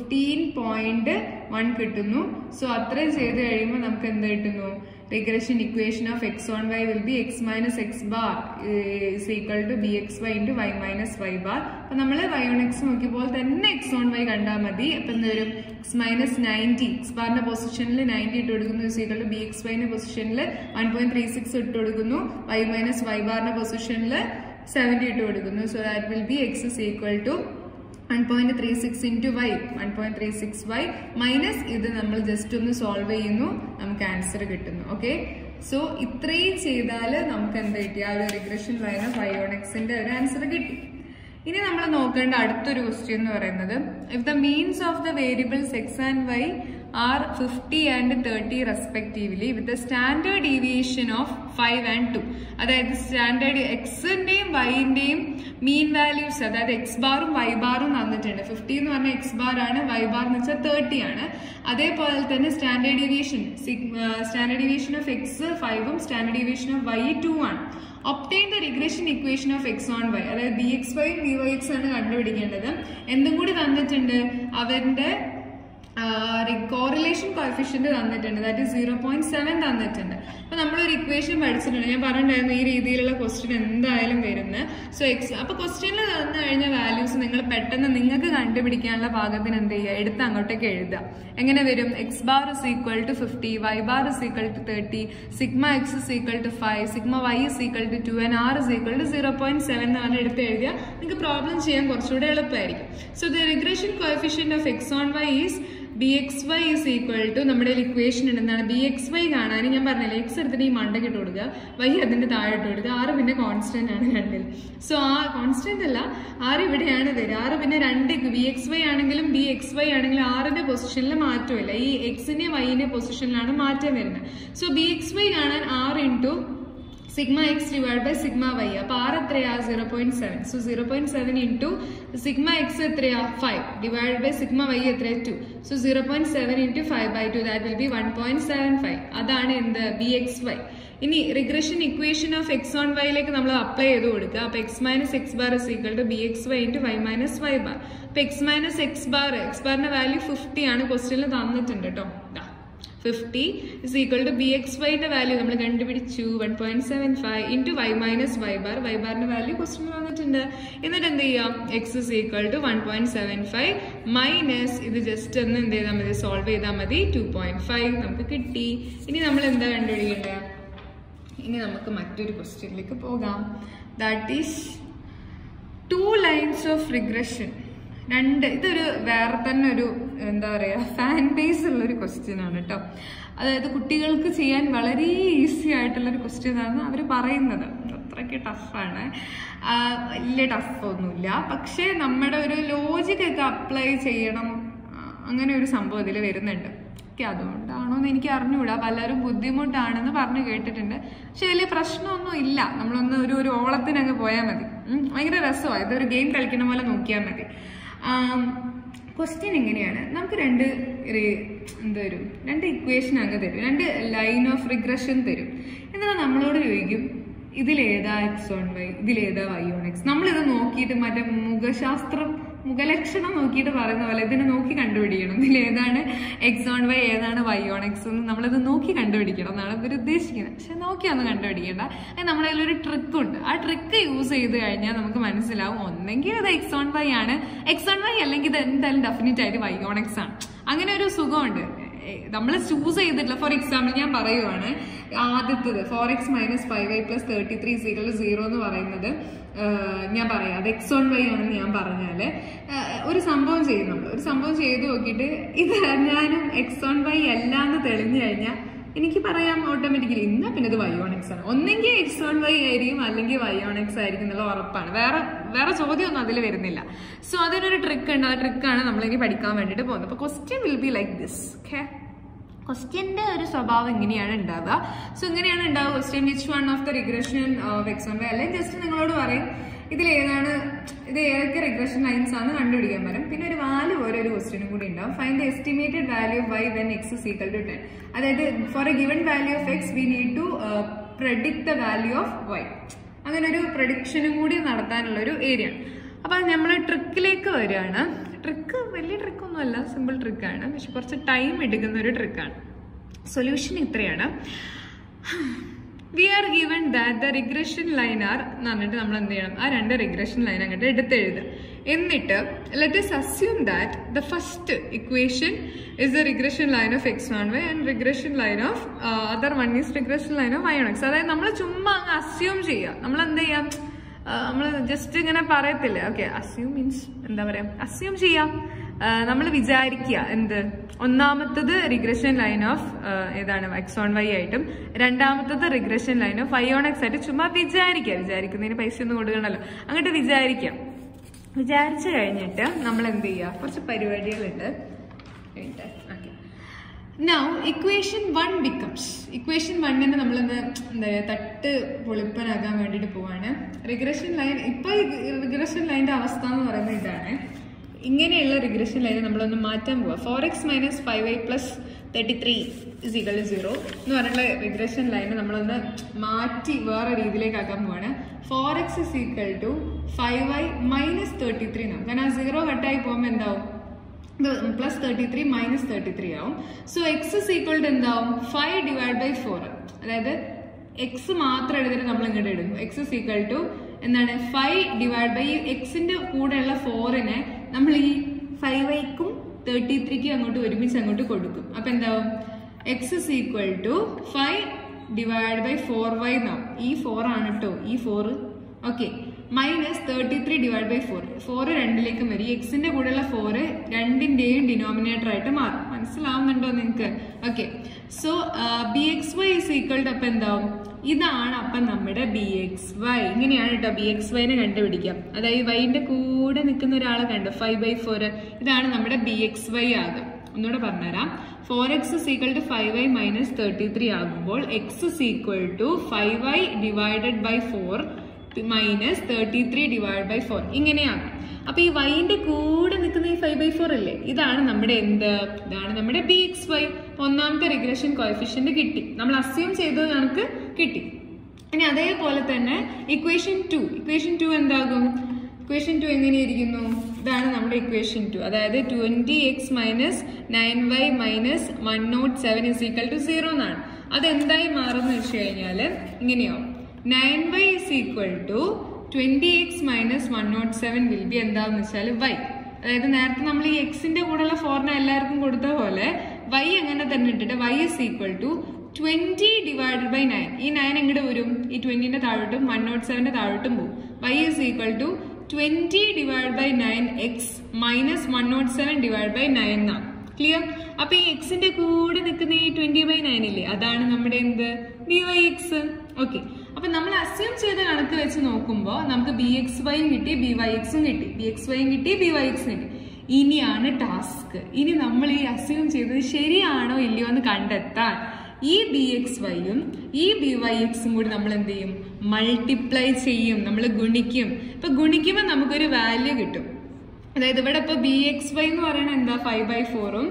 15.1 കിട്ടുന്നു. സോ അത്രയും ചെയ്ത് കഴിയുമ്പോൾ നമുക്ക് എന്ത് കിട്ടുന്നു? regression equation of x on y will be x minus x bar is equal to bxy into y minus y bar. അപ്പോൾ നമ്മൾ y on x നോക്കിയപ്പോൾ തന്നെ x on y കണ്ടാൽ മതി. അപ്പം എന്ത് വരും? x minus 90, x ബാറിന്റെ പൊസിഷനിൽ 90 ഇട്ട് കൊടുക്കുന്നു, is equal to bxyന്റെ പൊസിഷനിൽ 1.36 ഇട്ട് കൊടുക്കുന്നു, y minus y ബാറിന്റെ പൊസിഷനിൽ 70 ഇട്ട് കൊടുക്കുന്നു. So that will be x is equal to 1.36 into y, 1.36y minus ഇത് നമ്മൾ ജസ്റ്റ് ഒന്ന് സോൾവ് ചെയ്യുന്നു, നമുക്ക് ആൻസർ കിട്ടുന്നു. ഓക്കെ, സോ ഇത്രയും ചെയ്താൽ നമുക്ക് എന്ത് കിട്ടി? ആ ഒരു regression line of y on x-ന്റെ ഒരു ആൻസർ കിട്ടി. ഇനി നമ്മൾ നോക്കേണ്ട അടുത്തൊരു ക്വസ്റ്റ്യൻ എന്ന് പറയുന്നത്, if the means of the variables x and y are 50 and 30 respectively with the standard deviation of 5 and 2. അതായത് സ്റ്റാൻഡേർഡ് എക്സിന്റെയും വൈന്റെയും മീൻ വാല്യൂസ്, അതായത് എക്സ് ബാറും വൈ ബാറും തന്നിട്ടുണ്ട്. 50 എന്ന് പറഞ്ഞാൽ എക്സ് ബാർ ആണ്, വൈ ബാർ എന്ന് വെച്ചാൽ 30 ആണ്. അതേപോലെ തന്നെ സ്റ്റാൻഡേർഡ് ഡീവിയേഷൻ ഓഫ് എക്സ് 5ഉം സ്റ്റാൻഡേർഡ് ഡീവിയേഷൻ ഓഫ് വൈ 2 ആണ്. Obtain the regression equation of x on y, അതായത് b x y b y x ആണ് കണ്ടുപിടിക്കേണ്ടത്. എന്തും കൂടി തന്നിട്ടുണ്ട്, അവരുടെ കോറിലേഷൻ കോഎഫിഷ്യന്റ് തന്നിട്ടുണ്ട്. ദാറ്റ് ഈസ് 0.7 തന്നിട്ടുണ്ട്. അപ്പൊ നമ്മളൊരു ഇക്വേഷൻ പഠിച്ചിട്ടുണ്ട്. ഞാൻ പറഞ്ഞിട്ടുണ്ടായിരുന്നു ഈ രീതിയിലുള്ള ക്വസ്റ്റ്യൻ എന്തായാലും വരുന്നത്. സോ എക്സ് അപ്പൊ ക്വസ്റ്റ്യനിൽ തന്നു കഴിഞ്ഞ വാല്യൂസ് നിങ്ങൾ പെട്ടെന്ന് നിങ്ങൾക്ക് കണ്ടുപിടിക്കാനുള്ള ഭാഗത്തിന് എന്ത് ചെയ്യുക? എടുത്ത് അങ്ങോട്ടേക്ക് എഴുതുക. എങ്ങനെ വരും? X bar is equal to 50, y bar is equal to 30, sigma x is equal to 5, sigma y is equal to 2 and r is equal to 0.7 എന്ന് പറഞ്ഞ് എടുത്ത് എഴുതിയാൽ നിങ്ങൾക്ക് പ്രോബ്ലം ചെയ്യാൻ കുറച്ചുകൂടെ എളുപ്പമായിരിക്കും. So the regression coefficient of x on y is bxy is equal to നമ്മുടെ equation എന്താണ്? bxy കാണാൻ ഞാൻ പറഞ്ഞില്ലേ, എക്സ് എടുത്തിട്ട് ഈ മണ്ടയ്ക്ക് ഇട്ട് കൊടുക്കുക, വൈ അതിന്റെ താഴെ ഇട്ട് കൊടുക്കുക, ആറ് പിന്നെ കോൺസ്റ്റന്റ് ആണ് രണ്ടിൽ. സോ ആ കോൺസ്റ്റന്റ് അല്ല, ആറ് ഇവിടെയാണ് വരിക. ആറ് പിന്നെ രണ്ട് bxy ആണെങ്കിലും bxy ആണെങ്കിലും ആറിന്റെ പൊസിഷനിൽ മാറ്റമില്ല, ഈ എക്സിന്റെ വൈന്റെ പൊസിഷനിലാണ് മാറ്റം വരുന്നത്. സോ bxy കാണാൻ r into sigma x divide by sigma y. അപ്പൊ ആർ എത്രയാ? 0.7. സോ 0.7 ഇൻറ്റു സിഗ്മ എക്സ് എത്രയാ? 5 ഡിവൈഡ് ബൈ സിഗ്മ വൈ എത്രയാ? 2. So 0.7 into 5/2 that will be 1.75. അതാണ് എന്ത്? bxy. ഇനി regression equation of x on വൈയിലേക്ക് നമ്മൾ അപ്ലൈ ചെയ്ത് കൊടുക്കുക. അപ്പൊ x minus x bar is equal to bxy into y minus y bar. അപ്പൊ എക്സ് മൈനസ് എക്സ് ബാറിന്റെ വാല്യൂ 50 ആണ്, ക്വസ്റ്റ്യനിൽ തന്നിട്ടുണ്ട് കേട്ടോ. 50 is equal to bxy ന്റെ വാല്യൂ നമ്മൾ കണ്ടുപിടിച്ചു 1.75 into y minus y bar. Y ബാറിന്റെ വാല്യൂ ക്വസ്റ്റ്യൻ വന്നിട്ടുണ്ട്. എന്നിട്ട് എന്ത് ചെയ്യാം? X is equal to 1.75 minus ഇത് ജസ്റ്റ് ഒന്ന് എന്ത് ചെയ്താൽ മതി? സോൾവ് ചെയ്താൽ മതി. 2.5 നമുക്ക് കിട്ടി. ഇനി നമ്മൾ എന്താ കണ്ടുപിടിക്കേണ്ടത്? ഇനി നമുക്ക് മറ്റൊരു ക്വസ്റ്റ്യനിലേക്ക് പോകാം. That is 2 lines of regression. ഇതൊരു വേറെ തന്നെ ഒരു എന്താ പറയുക ഫാൻ ബേസ് ഉള്ളൊരു ക്വസ്റ്റ്യൻ ആണ് കേട്ടോ. അതായത് കുട്ടികൾക്ക് ചെയ്യാൻ വളരെ ഈസി ആയിട്ടുള്ളൊരു ക്വസ്റ്റ്യൻ ആണ് അവർ പറയുന്നത്. അത്രയ്ക്ക് ടഫാണ്, വലിയ ടഫൊന്നുമില്ല. പക്ഷേ നമ്മുടെ ഒരു ലോജിക്കൊക്കെ അപ്ലൈ ചെയ്യണം, അങ്ങനെ ഒരു സംഭവം ഇതിൽ വരുന്നുണ്ട്. അതുകൊണ്ടാണോ എന്ന് എനിക്ക് അറിഞ്ഞുകൂടാ. പലരും ബുദ്ധിമുട്ടാണെന്ന് പറഞ്ഞു കേട്ടിട്ടുണ്ട്. പക്ഷെ വലിയ പ്രശ്നമൊന്നും ഇല്ല. നമ്മളൊന്ന് ഒരു ഓളത്തിനങ്ങ് പോയാൽ മതി. ഭയങ്കര രസമാണ്. ഇതൊരു ഗെയിം കളിക്കുന്ന പോലെ നോക്കിയാൽ മതി. ക്വസ്റ്റ്യൻ എങ്ങനെയാണ്, നമുക്ക് രണ്ട് ഇക്വേഷൻ അങ്ങ് തരും, 2 ലൈൻ ഓഫ് റിഗ്രഷൻ തരും. എന്നാൽ നമ്മളോട് ചോദിക്കും ഇതിലേതാ x1y, ഇതിലേതാ y1x. നമ്മളിത് നോക്കിയിട്ട് മറ്റേ മുഖലക്ഷണം നോക്കിയിട്ട് പറയുന്ന പോലെ ഇതിനെ നോക്കി കണ്ടുപിടിക്കണം. ഇതിലേതാണ് x1y, ഏതാണ് y1x എന്ന് നമ്മളിത് നോക്കി കണ്ടുപിടിക്കണം എന്നാണ് ഇവർ ഉദ്ദേശിക്കുന്നത്. പക്ഷെ നോക്കിയൊന്നും കണ്ടുപിടിക്കേണ്ട. നമ്മുടെ കയ്യിലൊരു ട്രിക്കുണ്ട്. ആ ട്രിക്ക് യൂസ് ചെയ്ത് കഴിഞ്ഞാൽ നമുക്ക് മനസ്സിലാവും ഒന്നെങ്കിൽ ഇത് x1y ആണ്, x1y അല്ലെങ്കിൽ ഇത് എന്തായാലും ഡെഫിനറ്റ് ആയിട്ട് y1x ആണ്. അങ്ങനെ ഒരു സുഖമുണ്ട്. നമ്മൾ ചൂസ് ചെയ്തിട്ടില്ല. ഫോർ എക്സാമ്പിൾ ഞാൻ പറയുവാണ്, ആദ്യത്തത് 4x - 5y + 33 = 0 എന്ന് പറയുന്നത് ഞാൻ പറയാം അത് x1y ആണെന്ന് ഞാൻ പറഞ്ഞാല് ഒരു സംഭവം ചെയ്യും. നമ്മൾ ഒരു സംഭവം ചെയ്ത് നോക്കിയിട്ട് ഇത് ഞാനും x1y അല്ല എന്ന് തെളിഞ്ഞു കഴിഞ്ഞാൽ എനിക്ക് പറയാം ഓട്ടോമാറ്റിക്കലി ഇന്നാ പിന്നെ ഇത് y1x ആണ്. ഒന്നെങ്കിൽ x1y ആയിരിക്കും അല്ലെങ്കിൽ y1x ആയിരിക്കും എന്നുള്ള ഉറപ്പാണ്. വേറെ ചോദ്യമൊന്നും അതിൽ വരുന്നില്ല. സോ അതിനൊരു ട്രിക്ക് ഉണ്ട്. ആ ട്രിക്കാണ് നമ്മളിനി പഠിക്കാൻ വേണ്ടിയിട്ട് പോകുന്നത്. അപ്പോൾ question will be like this. Okay, ക്വസ്റ്റ്യൻ്റെ ഒരു സ്വഭാവം ഇങ്ങനെയാണ് ഉണ്ടാവുക. സോ ഇങ്ങനെയാണ് ഉണ്ടാവുക question, which one of the regression of x1y, അല്ലെങ്കിൽ ജസ്റ്റ് നിങ്ങളോട് പറയും ഇത് ഏതൊക്കെ റിഗ്രഷൻ ലൈൻസ് ആണ് കണ്ടുപിടിക്കാൻ പറ്റും. പിന്നെ ഒരു വാല്യൂ ഒരു ക്വസ്റ്റ്യനും കൂടി ഉണ്ടാവും. Find the estimated value of y when x is equal to 10. അതായത് for a given value of x we need to predict the value of y. അങ്ങനെ ഒരു പ്രഡിക്ഷനും കൂടി നടത്താനുള്ള ഒരു ഏരിയ. അപ്പൊ നമ്മൾ ട്രിക്കിലേക്ക് വരികയാണ്. ട്രിക്ക് വലിയ ട്രിക്കൊന്നുമല്ല, സിമ്പിൾ ട്രിക്കാണ്, പക്ഷെ കുറച്ച് ടൈം എടുക്കുന്ന ഒരു ട്രിക്കാണ്. സൊല്യൂഷൻ ഇത്രയാണ്. We are given that the regression line are എന്ന് പറഞ്ഞിട്ട് നമ്മൾ എന്ത് ചെയ്യണം, ആ 2 റിഗ്രഷൻ ലൈൻ അങ്ങോട്ട് എടുത്തെഴുതുക. എന്നിട്ട് let us assume that the first equation is the regression line of x1y and regression line of other one is regression line of y1x. അതായത് നമ്മൾ ചുമ്മാ അങ്ങ് അസ്യൂം ചെയ്യുക. നമ്മൾ എന്ത് ചെയ്യാം, നമ്മൾ ജസ്റ്റ് ഇങ്ങനെ പറയത്തില്ലേ, ഓക്കെ അസ്യൂം മീൻസ് എന്താ പറയാ, അസ്യൂം ചെയ്യാം. നമ്മൾ വിചാരിക്കുക എന്ത്, ഒന്നാമത്തത് റിഗ്രഷൻ ലൈൻ ഓഫ് ഏതാണ് x1y ആയിട്ടും രണ്ടാമത്തത് റിഗ്രഷൻ ലൈൻ ഓഫ് y1x ആയിട്ട് ചുമ്മാ വിചാരിക്കുന്നതിന് പൈസ ഒന്നും കൊടുക്കണല്ലോ, അങ്ങോട്ട് വിചാരിക്കാം. വിചാരിച്ചു കഴിഞ്ഞിട്ട് നമ്മൾ എന്ത് ചെയ്യുക, കുറച്ച് പരിപാടികളുണ്ട്. Now equation 1 becomes, equation 1 നമ്മളൊന്ന് എന്താ തട്ട് പൊളിപ്പനാക്കാൻ വേണ്ടിയിട്ട് പോവാണ്. റിഗ്രഷൻ ലൈൻ, ഇപ്പൊ റിഗ്രഷൻ ലൈൻ്റെ അവസ്ഥ എന്ന് പറയുന്നത് ഇതാണ്. ഇങ്ങനെയുള്ള റിഗ്രഷൻ ലൈൻ നമ്മളൊന്ന് മാറ്റാൻ പോവാ. 4x - 5y + 33 = 0 എന്ന് പറഞ്ഞുള്ള റിഗ്രഷൻ ലൈൻ നമ്മളൊന്ന് മാറ്റി വേറെ രീതിയിലേക്ക് ആക്കാൻ പോവാണ്. 4x = 5y - 33 എന്നാവും. കാരണം ആ 0 കട്ടായി പോകുമ്പോൾ എന്താവും, +33 - 33 ആവും. സോ x = എന്താവും, 5/4. അതായത് എക്സ് മാത്രം എടുത്തിട്ട് നമ്മൾ ഇങ്ങോട്ട് എടുക്കും. x = എന്താണ്, 5 എക്സിന്റെ കൂടെയുള്ള 4നെ നമ്മൾ ഈ 5yക്കും 33ക്കും അങ്ങോട്ട് ഒരുമിച്ച് അങ്ങോട്ട് കൊടുക്കും. അപ്പൊ എന്താവും, x = 5/4y എന്നാവും. ഈ 4 ആണ് കേട്ടോ, ഈ 4. ഓക്കെ, -33/4. 4 2ലേക്കും വരും. എക്സിന്റെ കൂടെയുള്ള 4 രണ്ടിന്റെയും ഡിനോമിനേറ്റർ ആയിട്ട് മാറും. മനസ്സിലാവുന്നുണ്ടോ നിങ്ങൾക്ക്? ഓക്കെ, സോ bxy = അപ്പൊ എന്താവും, ഇതാണ് അപ്പം നമ്മുടെ bxy. ഇങ്ങനെയാണ് കേട്ടോ bxyനെ കണ്ടുപിടിക്കാം. അതായത് വൈന്റെ കൂടെ നിൽക്കുന്ന ഒരാളെ കണ്ടു, 5/4. ഇതാണ് നമ്മുടെ bxy ആകും. ഒന്നുകൂടെ പറഞ്ഞുതരാം. 4x = 5y - 33 ആകുമ്പോൾ x = 5y/4 -33/4 ഇങ്ങനെയാണ്. അപ്പൊ ഈ വൈന്റെ കൂടെ നിൽക്കുന്ന ഈ 5/4 അല്ലേ, ഇതാണ് നമ്മുടെ ഇതാണ് നമ്മുടെ bxy. ഒന്നാമത്തെ റിഗ്രഷൻ കോഎഫിഷ്യന്റ് കിട്ടി, നമ്മൾ അസ്യൂം ചെയ്തത് നമുക്ക് കിട്ടി. ഇനി അതേപോലെ തന്നെ ഇക്വേഷൻ 2 എന്താകും, ഇക്വേഷൻ 2 എങ്ങനെയിരിക്കുന്നു, ഇതാണ് നമ്മുടെ ഇക്വേഷൻ 2. അതായത് 20x - 9y - 107 = 0 എന്നാണ്. അതെന്തായി മാറുമെന്ന് വെച്ച് കഴിഞ്ഞാൽ ഇങ്ങനെയാവും. 9y = 20x - 107 will be എന്താന്ന് വെച്ചാൽ y. അതായത് നേരത്തെ നമ്മൾ ഈ എക്സിന്റെ കൂടെയുള്ള 4നെ എല്ലാവർക്കും കൊടുത്ത പോലെ y അങ്ങനെ തന്നെ ഇട്ടിട്ട് y = 20/9. ഈ 9 എങ്ങോട്ട് വരും, ഈ 20ന്റെ താഴോട്ടും 107ന്റെ താഴോട്ടും പോകും. y = 20 divided by 9x minus 107 divided by 9 എന്നാണ്. ക്ലിയർ? അപ്പൊ ഈ എക്സിന്റെ കൂടെ നിൽക്കുന്ന ഈ 20/9 ഇല്ലേ, അതാണ് നമ്മുടെ എന്ത് byx. ഓക്കെ, അപ്പൊ നമ്മൾ അസ്യൂം ചെയ്ത കണക്ക് വെച്ച് നോക്കുമ്പോൾ നമുക്ക് bxyയും കിട്ടി byxും കിട്ടി, bxyയും കിട്ടി byxും കിട്ടി. ഇനിയാണ് ടാസ്ക്. ഇനി നമ്മൾ ഈ അസ്യൂം ചെയ്തത് ശരിയാണോ ഇല്ലയോ എന്ന് കണ്ടെത്താൻ ഈ bxyയും ഈ byxും കൂടി നമ്മൾ എന്ത് ചെയ്യും, മൾട്ടിപ്ലൈ ചെയ്യും, നമ്മൾ ഗുണിക്കും. ഇപ്പൊ ഗുണിക്കുമ്പോൾ നമുക്കൊരു വാല്യൂ കിട്ടും. അതായത് ഇവിടെ ഇപ്പൊ bxy എന്ന് പറയുന്നത് എന്താ 5/4ഉം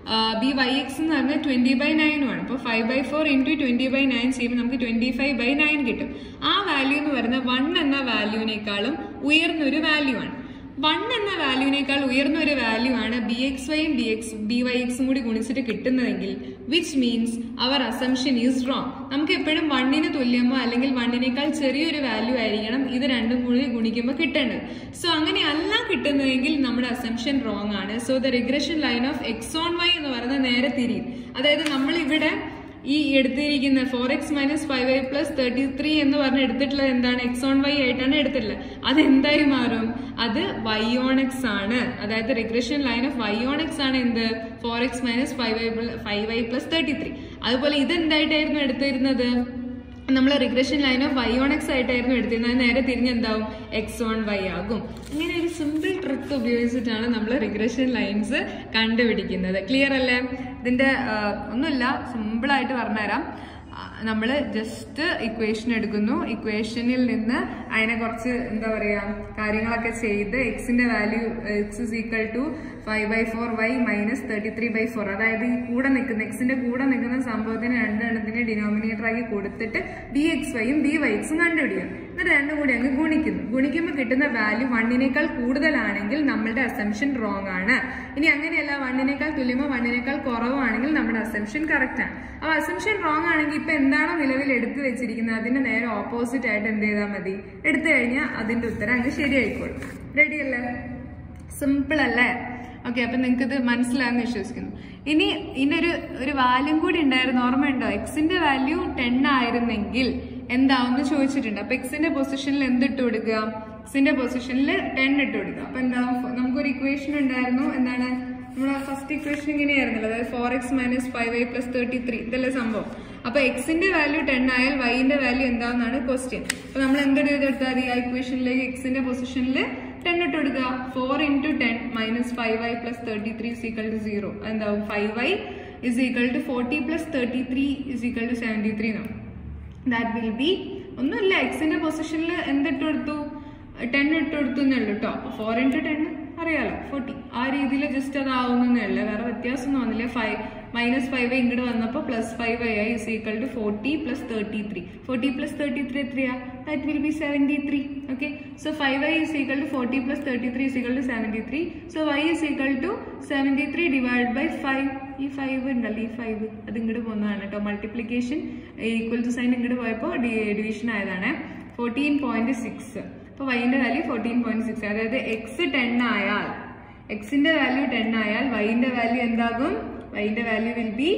byx എന്ന് പറഞ്ഞാൽ 20/9 ആണ്. അപ്പൊ 5/4 into 20/9 ചെയ്യുമ്പോൾ നമുക്ക് 25/9 കിട്ടും. ആ വാല്യൂ എന്ന് പറയുന്നത് 1 എന്ന വാല്യൂവിനേക്കാളും ഉയർന്നൊരു വാല്യൂ ആണ്. 1 എന്ന വാല്യൂവിനേക്കാൾ ഉയർന്ന ഒരു വാല്യൂ ആണ് bxyയും byxും കൂടി ഗുണിച്ചിട്ട് കിട്ടുന്നതെങ്കിൽ which means our assumption is wrong. നമുക്ക് എപ്പോഴും 1ന് തുല്യമോ അല്ലെങ്കിൽ 1നേക്കാൾ ചെറിയൊരു വാല്യൂ ആയിരിക്കണം ഇത് രണ്ടും കൂടി ഗുണിക്കുമ്പോൾ കിട്ടേണ്ടത്. സോ അങ്ങനെയല്ല കിട്ടുന്നതെങ്കിൽ നമ്മുടെ അസംഷൻ റോങ് ആണ്. So the regression line of x on y എന്ന് പറയുന്നത് നേരെ തിരിയും. അതായത് നമ്മൾ ഇവിടെ ഈ എടുത്തിരിക്കുന്ന 4x - 5y + 33 എന്ന് പറഞ്ഞ് എടുത്തിട്ടുള്ളത് എന്താണ്, എക്സ് ഓൺ വൈ ആയിട്ടാണ് എടുത്തിട്ടുള്ളത്. അതെന്തായി മാറും, അത് y on x ആണ്. അതായത് regression line of y on x ആണ് എന്ത്, 4x - 5y + 33. അതുപോലെ ഇതെന്തായിട്ടായിരുന്നു എടുത്തിരുന്നത്, നമ്മൾ regression line of y on x ആയിട്ടായിരുന്നു എടുത്തിരുന്നത്. നേരെ തിരിഞ്ഞ് എന്താവും, എക്സ് ഓൺ വൈ ആകും. ഇങ്ങനെ ഒരു സിമ്പിൾ ട്രിക്ക് ഉപയോഗിച്ചിട്ടാണ് നമ്മൾ റിഗ്രഷൻ ലൈൻസ് കണ്ടുപിടിക്കുന്നത്. ക്ലിയർ അല്ലേ? ഇതിന്റെ ഒന്നുമില്ല, സിമ്പിളായിട്ട് പറഞ്ഞുതരാം. നമ്മൾ ജസ്റ്റ് ഇക്വേഷൻ എടുക്കുന്നു, ഇക്വേഷനിൽ നിന്ന് അതിനെ കുറച്ച് എന്താ പറയാ കാര്യങ്ങളൊക്കെ ചെയ്ത് എക്സിന്റെ വാല്യൂ x = 5/4y - 33/4, അതായത് ഈ കൂടെ നിൽക്കുന്ന എക്സിന്റെ കൂടെ നിൽക്കുന്ന സംഭവത്തിന് രണ്ടെണ്ണത്തിന് ഡിനോമിനേറ്റർ ആക്കി കൊടുത്തിട്ട് bxyയും byxും കണ്ടുപിടിക്കും. എന്നിട്ട് രണ്ടും കൂടി അങ്ങ് ഗുണിക്കുന്നു. ഗുണിക്കുമ്പോൾ കിട്ടുന്ന വാല്യൂ 1നേക്കാൾ കൂടുതലാണെങ്കിൽ നമ്മളുടെ അസംഷൻ റോങ് ആണ്. ഇനി അങ്ങനെയല്ല, 1നേക്കാൾ തുല്യമോ 1നേക്കാൾ കുറവാണെങ്കിൽ നമ്മുടെ അസംഷൻ കറക്റ്റ് ആണ്. അപ്പൊ അസംഷൻ റോങ് ആണെങ്കിൽ ഇപ്പൊ എന്താണോ നിലവിൽ എടുത്തു വെച്ചിരിക്കുന്നത് അതിന്റെ നേരെ ഓപ്പോസിറ്റ് ആയിട്ട് എന്ത് ചെയ്താൽ മതി, എടുത്തു കഴിഞ്ഞാൽ അതിന്റെ ഉത്തരം അങ്ങ് ശരിയായിക്കോളും. റെഡി അല്ലേ? സിമ്പിൾ അല്ലേ? ഓക്കെ, അപ്പൊ നിങ്ങൾക്ക് ഇത് മനസ്സിലായെന്ന് വിശ്വസിക്കുന്നു. ഇനി ഇതിനൊരു വാല്യൂ കൂടി ഉണ്ടായിരുന്നു, ഓർമ്മയുണ്ടോ? എക്സിന്റെ വാല്യൂ 10 ആയിരുന്നെങ്കിൽ എന്താവെന്ന് ചോദിച്ചിട്ടുണ്ട്. അപ്പൊ എക്സിന്റെ പൊസിഷനിൽ എന്തിട്ട് കൊടുക്കുക, എക്സിന്റെ പൊസിഷനിൽ 10 ഇട്ട് കൊടുക്കുക. അപ്പൊ എന്താവും, നമുക്കൊരു ഇക്വേഷൻ ഉണ്ടായിരുന്നു, എന്താണ് നമ്മുടെ ഫസ്റ്റ് ഇക്വേഷൻ ഇങ്ങനെയായിരുന്നല്ലോ, അതായത് 4x - 5y + 33 ഇതല്ലേ സംഭവം. അപ്പൊ എക്സിന്റെ വാല്യൂ 10 ആയാൽ വൈന്റെ വാല്യൂ എന്താണെന്നാണ് ക്വസ്റ്റ്യൻ. അപ്പൊ നമ്മൾ എന്ത് ചെയ്തെടുത്താൽ ഈ ഇക്വേഷനിലേക്ക് എക്സിന്റെ പൊസിഷനിൽ 10 ഇട്ട് കൊടുക്കുക. 4 × 10 - 5y + 33 = 0. എന്താവും, 5y = 40 + 33 = 73 എന്നാവും. ദാറ്റ് വിൽ ബി ഒന്നുമില്ല, എക്സിന്റെ പൊസിഷനിൽ എന്തിട്ട് കൊടുത്തു, 10 ഇട്ട് കൊടുത്തു എന്നല്ലോ കേട്ടോ. അപ്പൊ 4 × 10 അറിയാലോ 40. ആ രീതിയിൽ ജസ്റ്റ് അതാവുന്നേ ഉള്ളു, വേറെ വ്യത്യാസമൊന്നും വന്നില്ല. -5y ഇങ്ങോട്ട് വന്നപ്പോൾ +5y = 40 + 33. 40 + 33 എത്രയാ, that will be 73. Okay, so 5y = 40 + 33 = 73. സോ y = 73 ഡിവൈഡ് ബൈ 5. ഈ 5 ഉണ്ടല്ലോ, ഈ 5 അത് ഇങ്ങോട്ട് പോകുന്നതാണ് കേട്ടോ. മൾട്ടിപ്ലിക്കേഷൻ ഈക്വൽ ടു സൈൻ ഇങ്ങോട്ട് പോയപ്പോൾ ഡിവിഷൻ ആയതാണ്. 14.6. അപ്പൊ വൈന്റെ വാല്യൂ 14.6. അതായത് എക്സ് 10 ആയാൽ, എക്സിന്റെ വാല്യൂ 10 ആയാൽ വൈന്റെ വാല്യൂ എന്താകും, വൈന്റെ value will be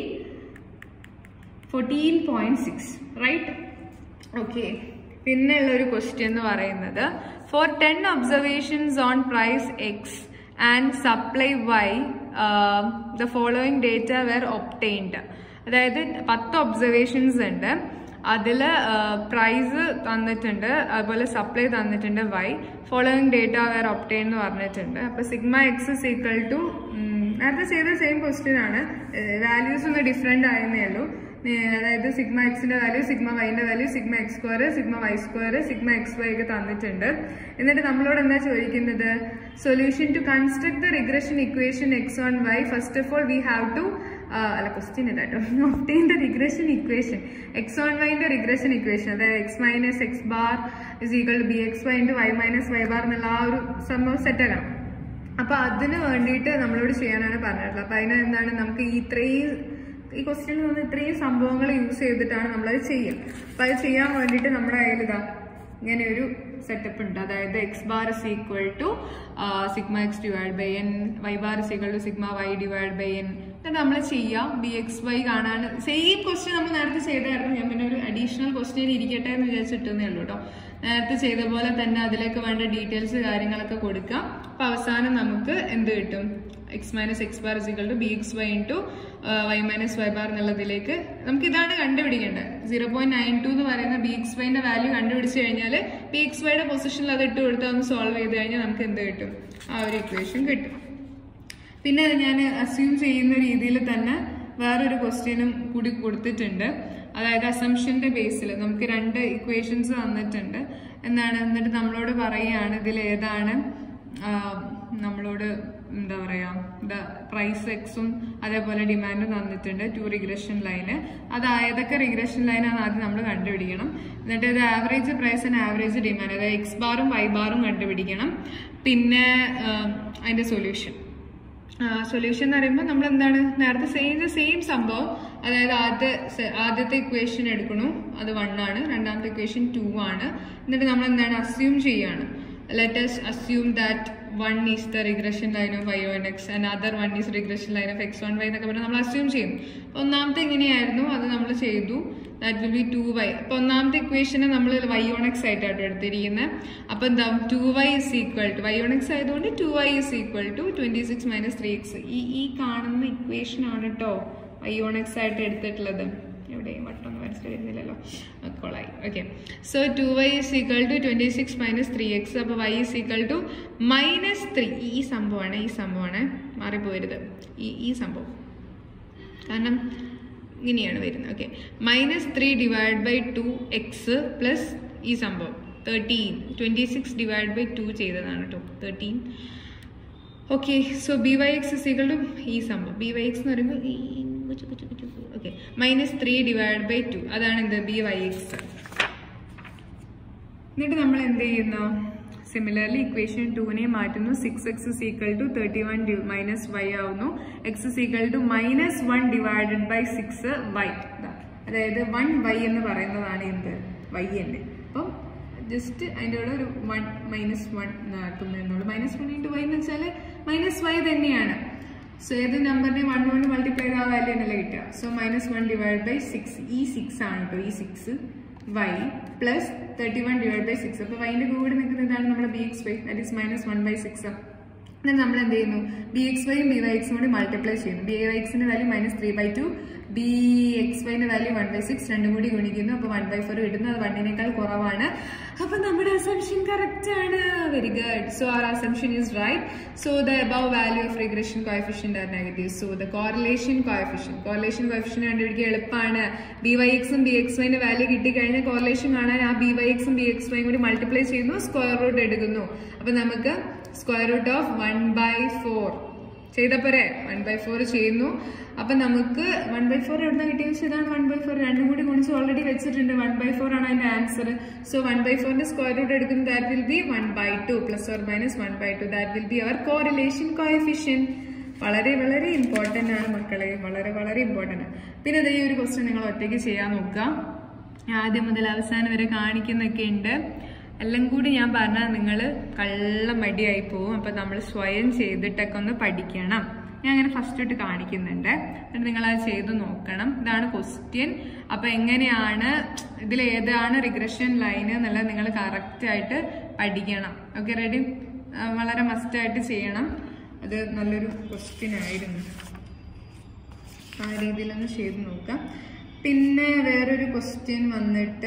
14.6. Right? Okay, പിന്നെ ഉള്ള ഒരു ക്വസ്റ്റ്യൻ എന്ന് പറയുന്നത്, for 10 observations on price x and supply y the following data were obtained. അതായത് 10 ഒബ്സർവേഷൻസ് ഉണ്ട്, അതിൽ പ്രൈസ് തന്നിട്ടുണ്ട്, അതുപോലെ സപ്ലൈ തന്നിട്ടുണ്ട് y, following data were obtain എന്ന് പറഞ്ഞിട്ടുണ്ട്. അപ്പൊ σx = നേരത്തെ ചെയ്ത സെയിം ക്വസ്റ്റ്യൻ ആണ്, വാല്യൂസ് ഒന്ന് ഡിഫറെന്റ് ആയെന്നേ ഉള്ളൂ. അതായത് σxന്റെ value, σyന്റെ value, σx², σy², σxy ഒക്കെ തന്നിട്ടുണ്ട്. എന്നിട്ട് നമ്മളോട് എന്താ ചോദിക്കുന്നത്, solution to construct the regression equation x on y. First of all we have to അല്ല ക്വസ്റ്റ്യൻ ഇതാട്ടോ, obtain the regression equation x on വൈന്റെ റിഗ്രഷൻ ഇക്വേഷൻ. അതായത് x - x bar = bxy × y - y bar എന്നുള്ള ആ ഒരു സംഭവം set ആക്കണം. അപ്പൊ അതിന് വേണ്ടിയിട്ട് നമ്മളോട് ചെയ്യാനാണ് പറഞ്ഞിട്ടുള്ളത്. അപ്പൊ അതിന് എന്താണ്, നമുക്ക് ഈ ക്വസ്റ്റ്യനിൽ നിന്ന് ഇത്രയും സംഭവങ്ങൾ യൂസ് ചെയ്തിട്ടാണ് നമ്മളത് ചെയ്യുക. അപ്പൊ അത് ചെയ്യാൻ വേണ്ടിയിട്ട് നമ്മുടെ കയ്യിൽ ഇതാ ഇങ്ങനെ ഒരു സെറ്റപ്പ് ഉണ്ട്. അതായത് x bar = σx / n, y bar = σy / n, നമ്മൾ ചെയ്യാം. BXY കാണാൻ സെയിം ക്വസ്റ്റ്യൻ നമ്മൾ നേരത്തെ ചെയ്തായിരുന്നു. ഞാൻ പിന്നെ ഒരു അഡീഷണൽ ക്വസ്റ്റ്യൻ ഇരിക്കട്ടെ എന്ന് വിചാരിച്ചിട്ടേ ഉള്ളൂ കേട്ടോ. നേരത്തെ ചെയ്ത പോലെ തന്നെ അതിലേക്ക് വേണ്ട ഡീറ്റെയിൽസ് കാര്യങ്ങളൊക്കെ കൊടുക്കാം. അപ്പൊ അവസാനം നമുക്ക് എന്ത് കിട്ടും? x minus x bar is equal to bxy into y minus y bar എന്നുള്ളതിലേക്ക് നമുക്ക് ഇതാണ് കണ്ടുപിടിക്കേണ്ടത്. 0.92 എന്ന് പറയുന്ന bxyന്റെ വാല്യൂ കണ്ടുപിടിച്ചു കഴിഞ്ഞാൽ bxyയുടെ പൊസിഷനിൽ അത് ഇട്ട് കൊടുത്താൽ ഒന്ന് സോൾവ് ചെയ്ത് കഴിഞ്ഞാൽ നമുക്ക് എന്ത് കിട്ടും? ആ ഒരു ഇക്വേഷൻ കിട്ടും. പിന്നെ ഞാൻ അസ്യൂം ചെയ്യുന്ന രീതിയിൽ തന്നെ വേറൊരു ക്വസ്റ്റ്യനും കൂടി കൊടുത്തിട്ടുണ്ട്. അതായത് അസംഷന്റെ ബേസിൽ നമുക്ക് 2 ഇക്വേഷൻസ് തന്നിട്ടുണ്ട്. എന്നിട്ട് നമ്മളോട് പറയുകയാണ് ഇതിൽ ഏതാണ് നമ്മളോട് എന്താ പറയാ പ്രൈസ് എക്സും അതേപോലെ ഡിമാൻഡും തന്നിട്ടുണ്ട്. 2 റിഗ്രഷൻ ലൈന്. അത് ഏതൊക്കെ റിഗ്രഷൻ ലൈനാണ് ആദ്യം നമ്മൾ കണ്ടുപിടിക്കണം. എന്നിട്ട് ഇത് average price and average demand, അതായത് എക്സ് ബാറും വൈ ബാറും കണ്ടുപിടിക്കണം. പിന്നെ അതിന്റെ സൊല്യൂഷൻ എന്ന് പറയുമ്പോൾ നമ്മൾ എന്താണ് നേരത്തെ സെയിം സംഭവം. അതായത് ആദ്യത്തെ ഇക്വേഷൻ എടുക്കണു, അത് 1 ആണ്. രണ്ടാമത്തെ ഇക്വേഷൻ 2 ആണ്. എന്നിട്ട് നമ്മൾ എന്താണ് അസ്യൂം ചെയ്യാണ്. Let us assume that 1 is the regression line of y1x and other 1 is regression line of x1y എന്നൊക്കെ പറഞ്ഞാൽ നമ്മൾ അസ്യൂം ചെയ്യും. അപ്പൊ ഒന്നാമത്തെ എങ്ങനെയായിരുന്നു അത് നമ്മൾ ചെയ്തു. That will be 2y. അപ്പൊ ഒന്നാമത്തെ ഇക്വേഷനെ നമ്മൾ y1x ആയിട്ടാണ് എടുത്തിരിക്കുന്നത്. അപ്പൊ എന്താവും? 2y is equal to y1x ആയതുകൊണ്ട് 2y is equal to 26 minus 3x. ഈ കാണുന്ന ഇക്വേഷൻ ആണ് കേട്ടോ y1x ആയിട്ട് എടുത്തിട്ടുള്ളത്. എവിടെയും വട്ടൊന്നും വരച്ചിട്ട് വരുന്നില്ലല്ലോ, കൊളായി. Okay, so 2y is equal to 26 minus 3x. അപ്പോൾ y is equal to -3. ഈ സംഭവമാണ് മാറിപ്പോരുത്. ഈ സംഭവം കാരണം ഇങ്ങനെയാണ് വരുന്നത്. Okay, -3 divided by 2x plus ഈ സംഭവം 13. 26 divided by 2 ചെയ്തതാണ് കേട്ടോ 13. Okay, so byx is equal to ഈ സംഭവം. byx എന്ന് പറയുമ്പോൾ ഓക്കെ -3 divided by 2 അതാണ് എന്ത് byx. എന്നിട്ട് നമ്മൾ എന്ത് ചെയ്യുന്നു? സിമിലർലി ഇക്വേഷൻ 2നെ മാറ്റുന്നു. 6x is equal to 31 minus y ആവുന്നു. x is equal to -1 divided by 6y. അതായത് 1y എന്ന് പറയുന്നതാണ് എന്ത് y തന്നെ. അപ്പം ജസ്റ്റ് അതിൻ്റെ കൂടെ ഒരു 1 -1 ആക്കുന്നുള്ളൂ. -1 into y എന്ന് വെച്ചാൽ -y തന്നെയാണ്. സോ ഏത് നമ്പറിനെ 1 കൊണ്ട് മൾട്ടിപ്ലൈ ചെയ്ത ആ വാല്യൂ എന്നല്ലേ കിട്ടുക. So -1 divided by 6. ഈ 6 ആണ് കേട്ടോ. ഈ 6 y പ്ലസ് 31 divided by 6. അപ്പൊ വൈൻ്റെ കൂടെ നിൽക്കുന്നതാണ് നമ്മുടെ bxy, ദാറ്റ് ഈസ് -1/6. എന്നിട്ട് നമ്മൾ എന്ത് ചെയ്യുന്നു? bxyയും byxും കൂടി മൾട്ടിപ്ലൈ ചെയ്യുന്നു. byxന്റെ വാല്യൂ -3/2, bxyന്റെ വാല്യൂ 1/6. രണ്ടും കൂടി ഗുണിക്കുന്നു. അപ്പൊ 1/4 കിട്ടുന്നു. അത് 1നേക്കാൾ കുറവാണ്. അപ്പൊ നമ്മുടെ അസംഷൻ കറക്റ്റ് ആണ്. Very good. So our assumption is right. So the above value of regression coefficient are negative. So the correlation coefficient കണ്ടുപിടിക്കാൻ എളുപ്പമാണ്. byxും bxyന്റെ വാല്യൂ കിട്ടിക്കഴിഞ്ഞാൽ കോറിലേഷൻ കാണാൻ ആ byxും bxyയും കൂടി മൾട്ടിപ്ലൈ ചെയ്യുന്നു, സ്ക്വയർ റൂട്ട് എടുക്കുന്നു. അപ്പൊ നമുക്ക് സ്ക്വയർ റൂട്ട് ഓഫ് 1/4 ചെയ്തപ്പോരെ 1/4 ചെയ്യുന്നു. അപ്പൊ നമുക്ക് 1/4 എവിടുന്ന കിട്ടിയെന്ന് വെച്ചാൽ ഇതാണ് 1/4. രണ്ടും കൂടി ഗുണിച്ച് ഓൾറെഡി വെച്ചിട്ടുണ്ട്. 1/4 ആണ് അതിന്റെ ആൻസർ. സോ 1/4ന്റെ സ്ക്വയർ റൂട്ട് എടുക്കുന്നത് that will be 1/2 plus or minus 1/2. That will be our correlation coefficient. വളരെ വളരെ ഇമ്പോർട്ടന്റ് ആണ് മക്കളെ, വളരെ വളരെ ഇമ്പോർട്ടന്റ് ആണ്. പിന്നെ ഈ ഒരു ക്വസ്റ്റ്യൻ നിങ്ങൾ ഒറ്റയ്ക്ക് ചെയ്യാൻ നോക്കുക. ആദ്യം മുതൽ അവസാനം വരെ കാണിക്കുന്നൊക്കെ ഉണ്ട്. എല്ലാം കൂടി ഞാൻ പറഞ്ഞാൽ നിങ്ങൾ കള്ള മടിയായി പോവും. അപ്പൊ നമ്മൾ സ്വയം ചെയ്തിട്ടൊക്കെ ഒന്ന് പഠിക്കണം. ഞാൻ അങ്ങനെ ഫസ്റ്റ് ഇട്ട് കാണിക്കുന്നുണ്ട്. എന്നിട്ട് നിങ്ങൾ അത് ചെയ്ത് നോക്കണം. ഇതാണ് ക്വസ്റ്റ്യൻ. അപ്പൊ എങ്ങനെയാണ് ഇതിൽ ഏതാണ് റിഗ്രഷൻ ലൈൻ എന്നുള്ളത് നിങ്ങൾ കറക്റ്റ് ആയിട്ട് പഠിക്കണം. Okay, ready? വളരെ മസ്റ്റ് ആയിട്ട് ചെയ്യണം. അത് നല്ലൊരു ക്വസ്റ്റ്യൻ ആയിരുന്നു. ആ രീതിയിലൊന്ന് ചെയ്ത് നോക്കാം. പിന്നെ വേറൊരു ക്വസ്റ്റ്യൻ വന്നിട്ട്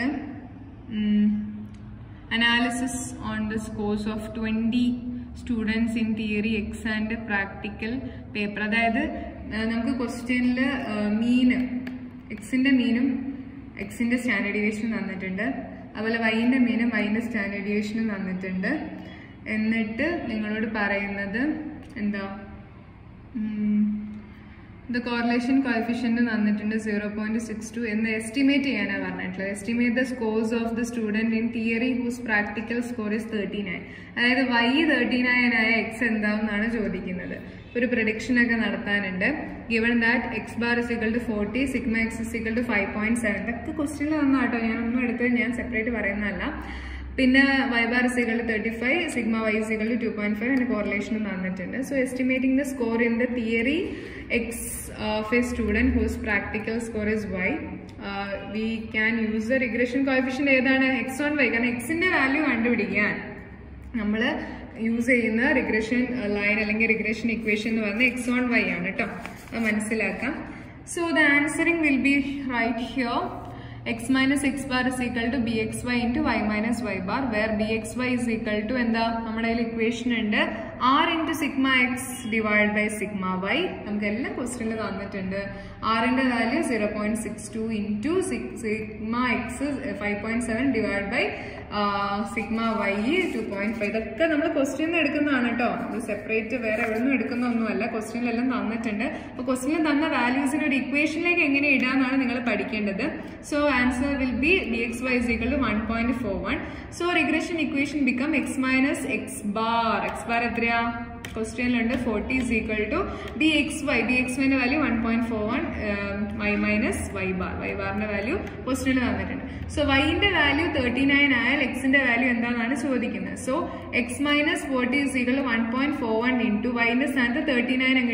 analysis on the scores of 20 students in theory x and practical paper. അതായത് നമുക്ക് ക്വസ്റ്റ്യനിൽ എക്സിന്റെ മീനും എക്സിന്റെ സ്റ്റാൻഡേർഡ് ഡീവിയേഷനും തന്നിട്ടുണ്ട്. അതുപോലെ വൈൻ്റെ മീനും വൈൻ്റെ സ്റ്റാൻഡേർഡ് ഡീവിയേഷനും തന്നിട്ടുണ്ട്. എന്നിട്ട് നിങ്ങളോട് പറയുന്നത് എന്താ? The correlation coefficient തന്നിട്ടുണ്ട് 0.62 എന്ന് എസ്റ്റിമേറ്റ് ചെയ്യാനാണ് പറഞ്ഞിട്ടുള്ളത്. Estimate the scores of the student in theory whose practical score is 39. അതായത് y 39 ആയ എക്സ് എന്താവും എന്നാണ് ചോദിക്കുന്നത്. ഒരു പ്രഡിക്ഷൻ ഒക്കെ നടത്താനുണ്ട്. Given that x bar is equal to 40, sigma x is equal to 5.7. ഇതൊക്കെ ക്വസ്റ്റ്യനിൽ തന്നാട്ടോ, ഞാനൊന്നും എടുത്ത് ഞാൻ സെപ്പറേറ്റ് പറയുന്നതല്ല. പിന്നെ y bar is equal to 35, sigma y is equal to 2.5 and correlation തന്നിട്ടുണ്ട്. So estimating the score in the theory x of a student whose practical score is y, we can use the regression coefficient ഏതാണ് x on y. കാരണം xന്റെ value കണ്ടുപിടിക്കാൻ നമ്മൾ use ചെയ്യുന്ന regression line അല്ലെങ്കിൽ regression equation എന്ന് പറയുന്നത് x on y ആണ് കേട്ടോ. അത് മനസ്സിലാക്കാം. So the answering will be right here. X minus x bar is equal to bxy into y minus y bar, where bxy is equal to എന്താ നമ്മുടെ equation ഉണ്ട് r into sigma x divided by sigma y. നമുക്ക് എല്ലാ ക്വസ്റ്റ്യനിലും തന്നിട്ടുണ്ട്. r ന്റെ value 0.62 into sigma x 5.7 divided by sigma y 2.5. ഇതൊക്കെ നമ്മൾ ക്വസ്റ്റ്യനിൽ എടുക്കുന്നതാണ് കേട്ടോ. അത് സെപ്പറേറ്റ് വേറെ എവിടെ നിന്നും എടുക്കുന്നൊന്നുമല്ല. ക്വസ്റ്റ്യനിലെല്ലാം തന്നിട്ടുണ്ട്. അപ്പോൾ ക്വസ്റ്റ്യനിൽ തന്ന വാല്യൂസിന് ഒരു ഇക്വേഷനിലേക്ക് എങ്ങനെ ഇടാന്നാണ് നിങ്ങൾ പഠിക്കേണ്ടത്. So answer will be dxy is equal to 1.41. So regression equation become x minus x bar. x bar എത്രയാ? ക്വസ്റ്റ്യനിലുണ്ട് 40 is equal to dxy. dxyന്റെ value 1.41 y minus y bar. y barന്റെ വാല്യൂ ക്വസ്റ്റ്യനിൽ തന്നിട്ടുണ്ട്. സോ yന്റെ വാല്യൂ 39 ആയാൽ xന്റെ value എന്താണെന്നാണ് ചോദിക്കുന്നത്. So x minus 40 is equal to 1.41 into yന്റെ സ്ഥാനത്ത് 39